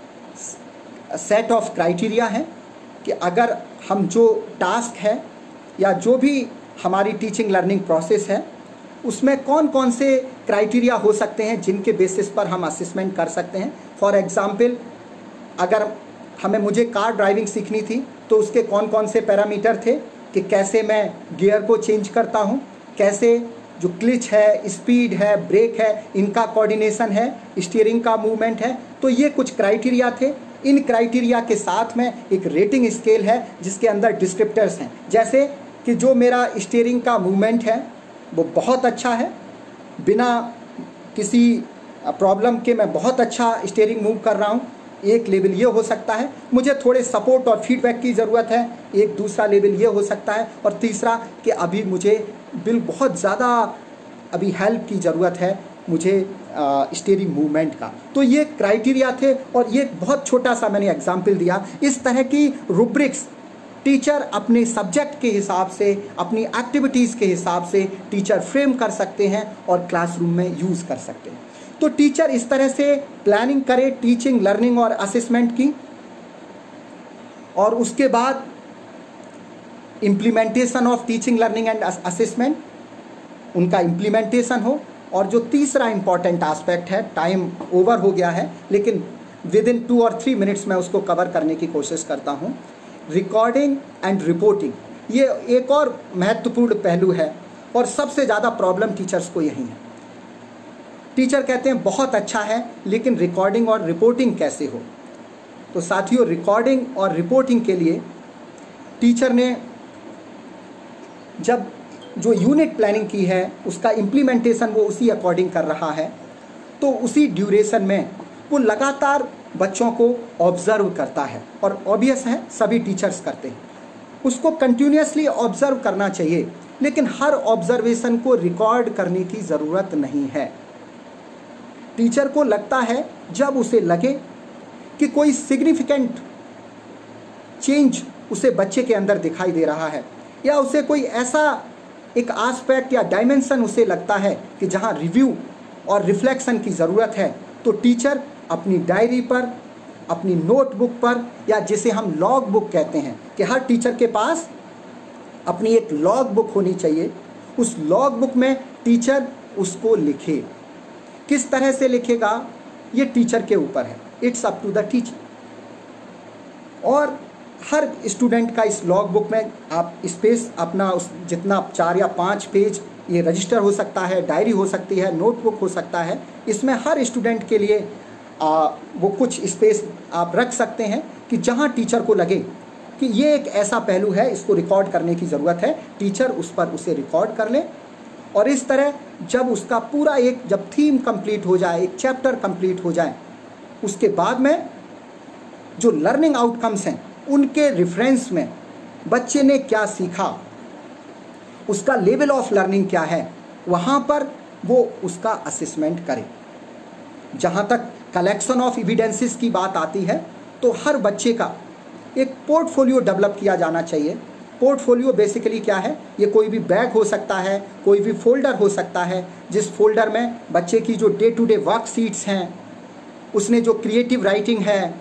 सेट ऑफ क्राइटेरिया है कि अगर हम जो टास्क है या जो भी हमारी टीचिंग लर्निंग प्रोसेस है उसमें कौन कौन से क्राइटेरिया हो सकते हैं जिनके बेसिस पर हम असेसमेंट कर सकते हैं। फॉर एग्जांपल, अगर हमें मुझे कार ड्राइविंग सीखनी थी तो उसके कौन कौन से पैरामीटर थे कि कैसे मैं गियर को चेंज करता हूँ, कैसे जो क्लिच है, स्पीड है, ब्रेक है, इनका कोऑर्डिनेशन है, स्टीयरिंग का मूवमेंट है। तो ये कुछ क्राइटेरिया थे। इन क्राइटेरिया के साथ में एक रेटिंग स्केल है जिसके अंदर डिस्क्रिप्टर्स हैं, जैसे कि जो मेरा स्टीयरिंग का मूवमेंट है वो बहुत अच्छा है, बिना किसी प्रॉब्लम के मैं बहुत अच्छा स्टीयरिंग मूव कर रहा हूँ, एक लेवल ये हो सकता है। मुझे थोड़े सपोर्ट और फीडबैक की ज़रूरत है, एक दूसरा लेवल ये हो सकता है। और तीसरा कि अभी मुझे बिल बहुत ज़्यादा अभी हेल्प की ज़रूरत है मुझे स्टीयरिंग मूवमेंट का। तो ये क्राइटेरिया थे और ये बहुत छोटा सा मैंने एग्जाम्पल दिया। इस तरह की रूब्रिक्स टीचर अपने सब्जेक्ट के हिसाब से, अपनी एक्टिविटीज़ के हिसाब से टीचर फ्रेम कर सकते हैं और क्लासरूम में यूज़ कर सकते हैं। तो टीचर इस तरह से प्लानिंग करे टीचिंग, लर्निंग और असेसमेंट की, और उसके बाद implementation of teaching, learning and assessment, उनका इम्प्लीमेंटेशन हो। और जो तीसरा इंपॉर्टेंट एस्पेक्ट है, टाइम ओवर हो गया है लेकिन विद इन टू और थ्री मिनट्स में उसको कवर करने की कोशिश करता हूँ, रिकॉर्डिंग एंड रिपोर्टिंग। ये एक और महत्वपूर्ण पहलू है और सबसे ज़्यादा प्रॉब्लम टीचर्स को यही है। टीचर कहते हैं बहुत अच्छा है लेकिन रिकॉर्डिंग और रिपोर्टिंग कैसे हो। तो साथियों, रिकॉर्डिंग और रिपोर्टिंग के लिए टीचर ने जब जो यूनिट प्लानिंग की है उसका इम्प्लीमेंटेशन वो उसी अकॉर्डिंग कर रहा है, तो उसी ड्यूरेशन में वो लगातार बच्चों को ऑब्जर्व करता है, और ऑब्वियस है सभी टीचर्स करते हैं, उसको कंटिन्यूसली ऑब्जर्व करना चाहिए, लेकिन हर ऑब्जर्वेशन को रिकॉर्ड करने की ज़रूरत नहीं है। टीचर को लगता है, जब उसे लगे कि कोई सिग्निफिकेंट चेंज उसे बच्चे के अंदर दिखाई दे रहा है, या उसे कोई ऐसा एक एस्पेक्ट या डायमेंशन उसे लगता है कि जहां रिव्यू और रिफ्लेक्शन की ज़रूरत है, तो टीचर अपनी डायरी पर, अपनी नोटबुक पर, या जिसे हम लॉग बुक कहते हैं कि हर टीचर के पास अपनी एक लॉग बुक होनी चाहिए, उस लॉग बुक में टीचर उसको लिखे। किस तरह से लिखेगा ये टीचर के ऊपर है, it's up to the teacher. और हर स्टूडेंट का इस लॉग बुक में आप स्पेस अपना उस जितना चार या पाँच पेज ये रजिस्टर हो सकता है, डायरी हो सकती है, नोटबुक हो सकता है, इसमें हर स्टूडेंट के लिए आ, वो कुछ स्पेस आप रख सकते हैं कि जहां टीचर को लगे कि ये एक ऐसा पहलू है, इसको रिकॉर्ड करने की ज़रूरत है, टीचर उस पर उसे रिकॉर्ड कर ले। और इस तरह जब उसका पूरा एक जब थीम कंप्लीट हो जाए, एक चैप्टर कंप्लीट हो जाए, उसके बाद में जो लर्निंग आउटकम्स हैं उनके रेफरेंस में बच्चे ने क्या सीखा, उसका लेवल ऑफ लर्निंग क्या है, वहाँ पर वो उसका असेसमेंट करे। जहाँ तक कलेक्शन ऑफ एविडेंसेस की बात आती है, तो हर बच्चे का एक पोर्टफोलियो डेवलप किया जाना चाहिए। पोर्टफोलियो बेसिकली क्या है, ये कोई भी बैग हो सकता है, कोई भी फोल्डर हो सकता है, जिस फोल्डर में बच्चे की जो डे टू डे वर्कशीट्स हैं, उसने जो क्रिएटिव राइटिंग है,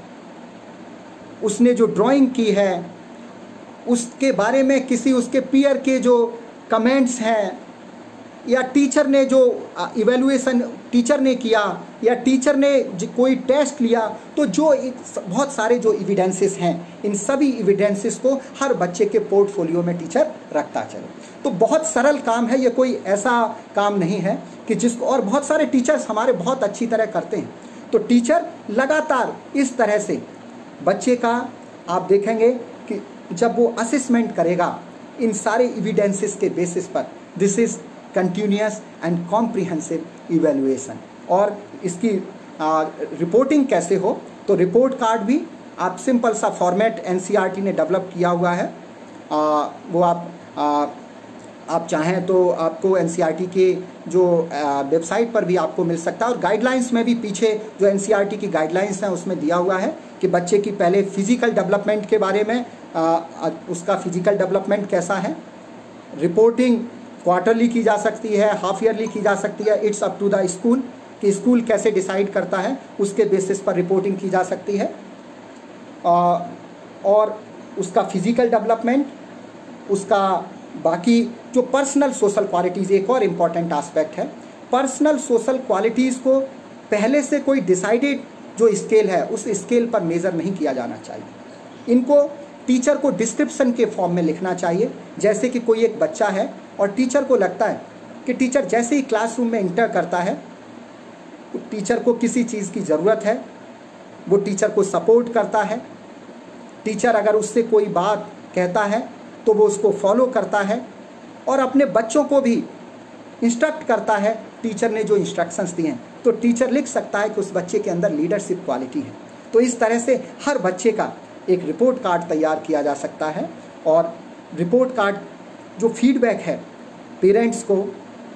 उसने जो ड्राइंग की है, उसके बारे में किसी उसके पीयर के जो कमेंट्स हैं, या टीचर ने जो इवैल्यूएशन टीचर ने किया, या टीचर ने कोई टेस्ट लिया, तो जो एक बहुत सारे जो एविडेंसेस हैं, इन सभी एविडेंसेस को हर बच्चे के पोर्टफोलियो में टीचर रखता चले। तो बहुत सरल काम है, ये कोई ऐसा काम नहीं है कि जिसको, और बहुत सारे टीचर्स हमारे बहुत अच्छी तरह करते हैं। तो टीचर लगातार इस तरह से बच्चे का आप देखेंगे कि जब वो असेसमेंट करेगा इन सारे एविडेंसेस के बेसिस पर, this is continuous and comprehensive evaluation. और इसकी आ, रिपोर्टिंग कैसे हो, तो रिपोर्ट कार्ड भी आप सिंपल सा फॉर्मेट एनसीईआरटी ने डेवलप किया हुआ है, आ, वो आप आ, आप चाहें तो आपको एनसीईआरटी के जो वेबसाइट पर भी आपको मिल सकता है, और गाइडलाइंस में भी पीछे जो एनसीईआरटी की गाइडलाइंस हैं उसमें दिया हुआ है कि बच्चे की पहले फिजिकल डेवलपमेंट के बारे में, आ, उसका फिजिकल डेवलपमेंट कैसा है, रिपोर्टिंग क्वार्टरली की जा सकती है, हाफ ईयरली की जा सकती है, it's up to the school कि स्कूल कैसे डिसाइड करता है, उसके बेसिस पर रिपोर्टिंग की जा सकती है। आ, और उसका फिजिकल डेवलपमेंट, उसका बाकी जो पर्सनल सोशल क्वालिटीज़, एक और इम्पॉर्टेंट एस्पेक्ट है, पर्सनल सोशल क्वालिटीज़ को पहले से कोई डिसाइडेड जो स्केल है उस स्केल पर मेज़र नहीं किया जाना चाहिए। इनको टीचर को डिस्क्रिप्शन के फॉर्म में लिखना चाहिए। जैसे कि कोई एक बच्चा है और टीचर को लगता है कि टीचर जैसे ही क्लासरूम में इंटर करता है, टीचर को किसी चीज़ की ज़रूरत है, वो टीचर को सपोर्ट करता है, टीचर अगर उससे कोई बात कहता है तो वो उसको फॉलो करता है, और अपने बच्चों को भी इंस्ट्रक्ट करता है टीचर ने जो इंस्ट्रक्शंस दिए हैं, तो टीचर लिख सकता है कि उस बच्चे के अंदर लीडरशिप क्वालिटी है। तो इस तरह से हर बच्चे का एक रिपोर्ट कार्ड तैयार किया जा सकता है, और रिपोर्ट कार्ड जो फीडबैक है पेरेंट्स को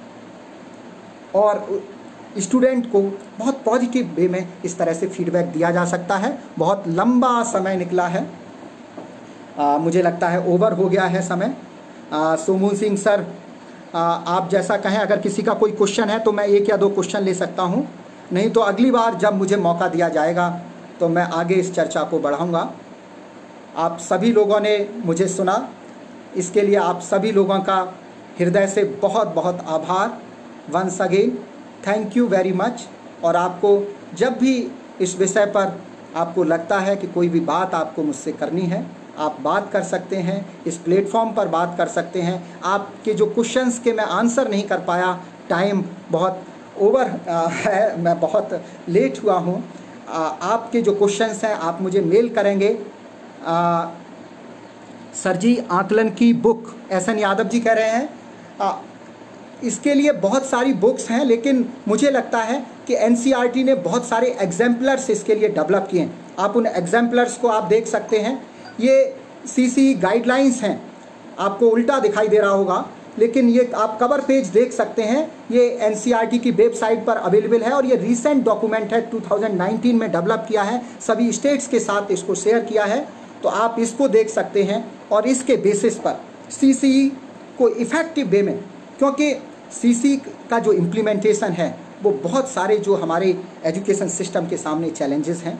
और स्टूडेंट को बहुत पॉजिटिव वे में इस तरह से फीडबैक दिया जा सकता है। बहुत लंबा समय निकला है, आ, मुझे लगता है ओवर हो गया है समय। सोमू सिंह सर, आ, आप जैसा कहें, अगर किसी का कोई क्वेश्चन है तो मैं एक या दो क्वेश्चन ले सकता हूं, नहीं तो अगली बार जब मुझे मौका दिया जाएगा तो मैं आगे इस चर्चा को बढ़ाऊंगा। आप सभी लोगों ने मुझे सुना, इसके लिए आप सभी लोगों का हृदय से बहुत बहुत आभार। Once again thank you very much. और आपको जब भी इस विषय पर आपको लगता है कि कोई भी बात आपको मुझसे करनी है, आप बात कर सकते हैं, इस प्लेटफॉर्म पर बात कर सकते हैं। आपके जो क्वेश्चंस के मैं आंसर नहीं कर पाया, टाइम बहुत ओवर है, मैं बहुत लेट हुआ हूँ, आपके जो क्वेश्चंस हैं आप मुझे मेल करेंगे। आ, सर जी आकलन की book, S N Yadav ji कह रहे हैं, आ, इसके लिए बहुत सारी बुक्स हैं, लेकिन मुझे लगता है कि N C E R T ने बहुत सारे एग्जाम्पलर्स इसके लिए डेवलप किए हैं। आप उन एग्जाम्पलर्स को आप देख सकते हैं। ये सी सी गाइडलाइंस हैं, आपको उल्टा दिखाई दे रहा होगा, लेकिन ये आप कवर पेज देख सकते हैं। ये N C E R T की वेबसाइट पर अवेलेबल है और ये रीसेंट डॉक्यूमेंट है, टू थाउजेंड नाइनटीन में डेवलप किया है, सभी स्टेट्स के साथ इसको शेयर किया है। तो आप इसको देख सकते हैं और इसके बेसिस पर सी सी ई को इफ़ेक्टिव वे में, क्योंकि सी सी ई का जो इम्प्लीमेंटेशन है वो बहुत सारे जो हमारे एजुकेशन सिस्टम के सामने चैलेंजेस हैं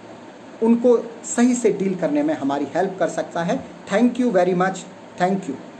उनको सही से डील करने में हमारी हेल्प कर सकता है। Thank you very much, thank you.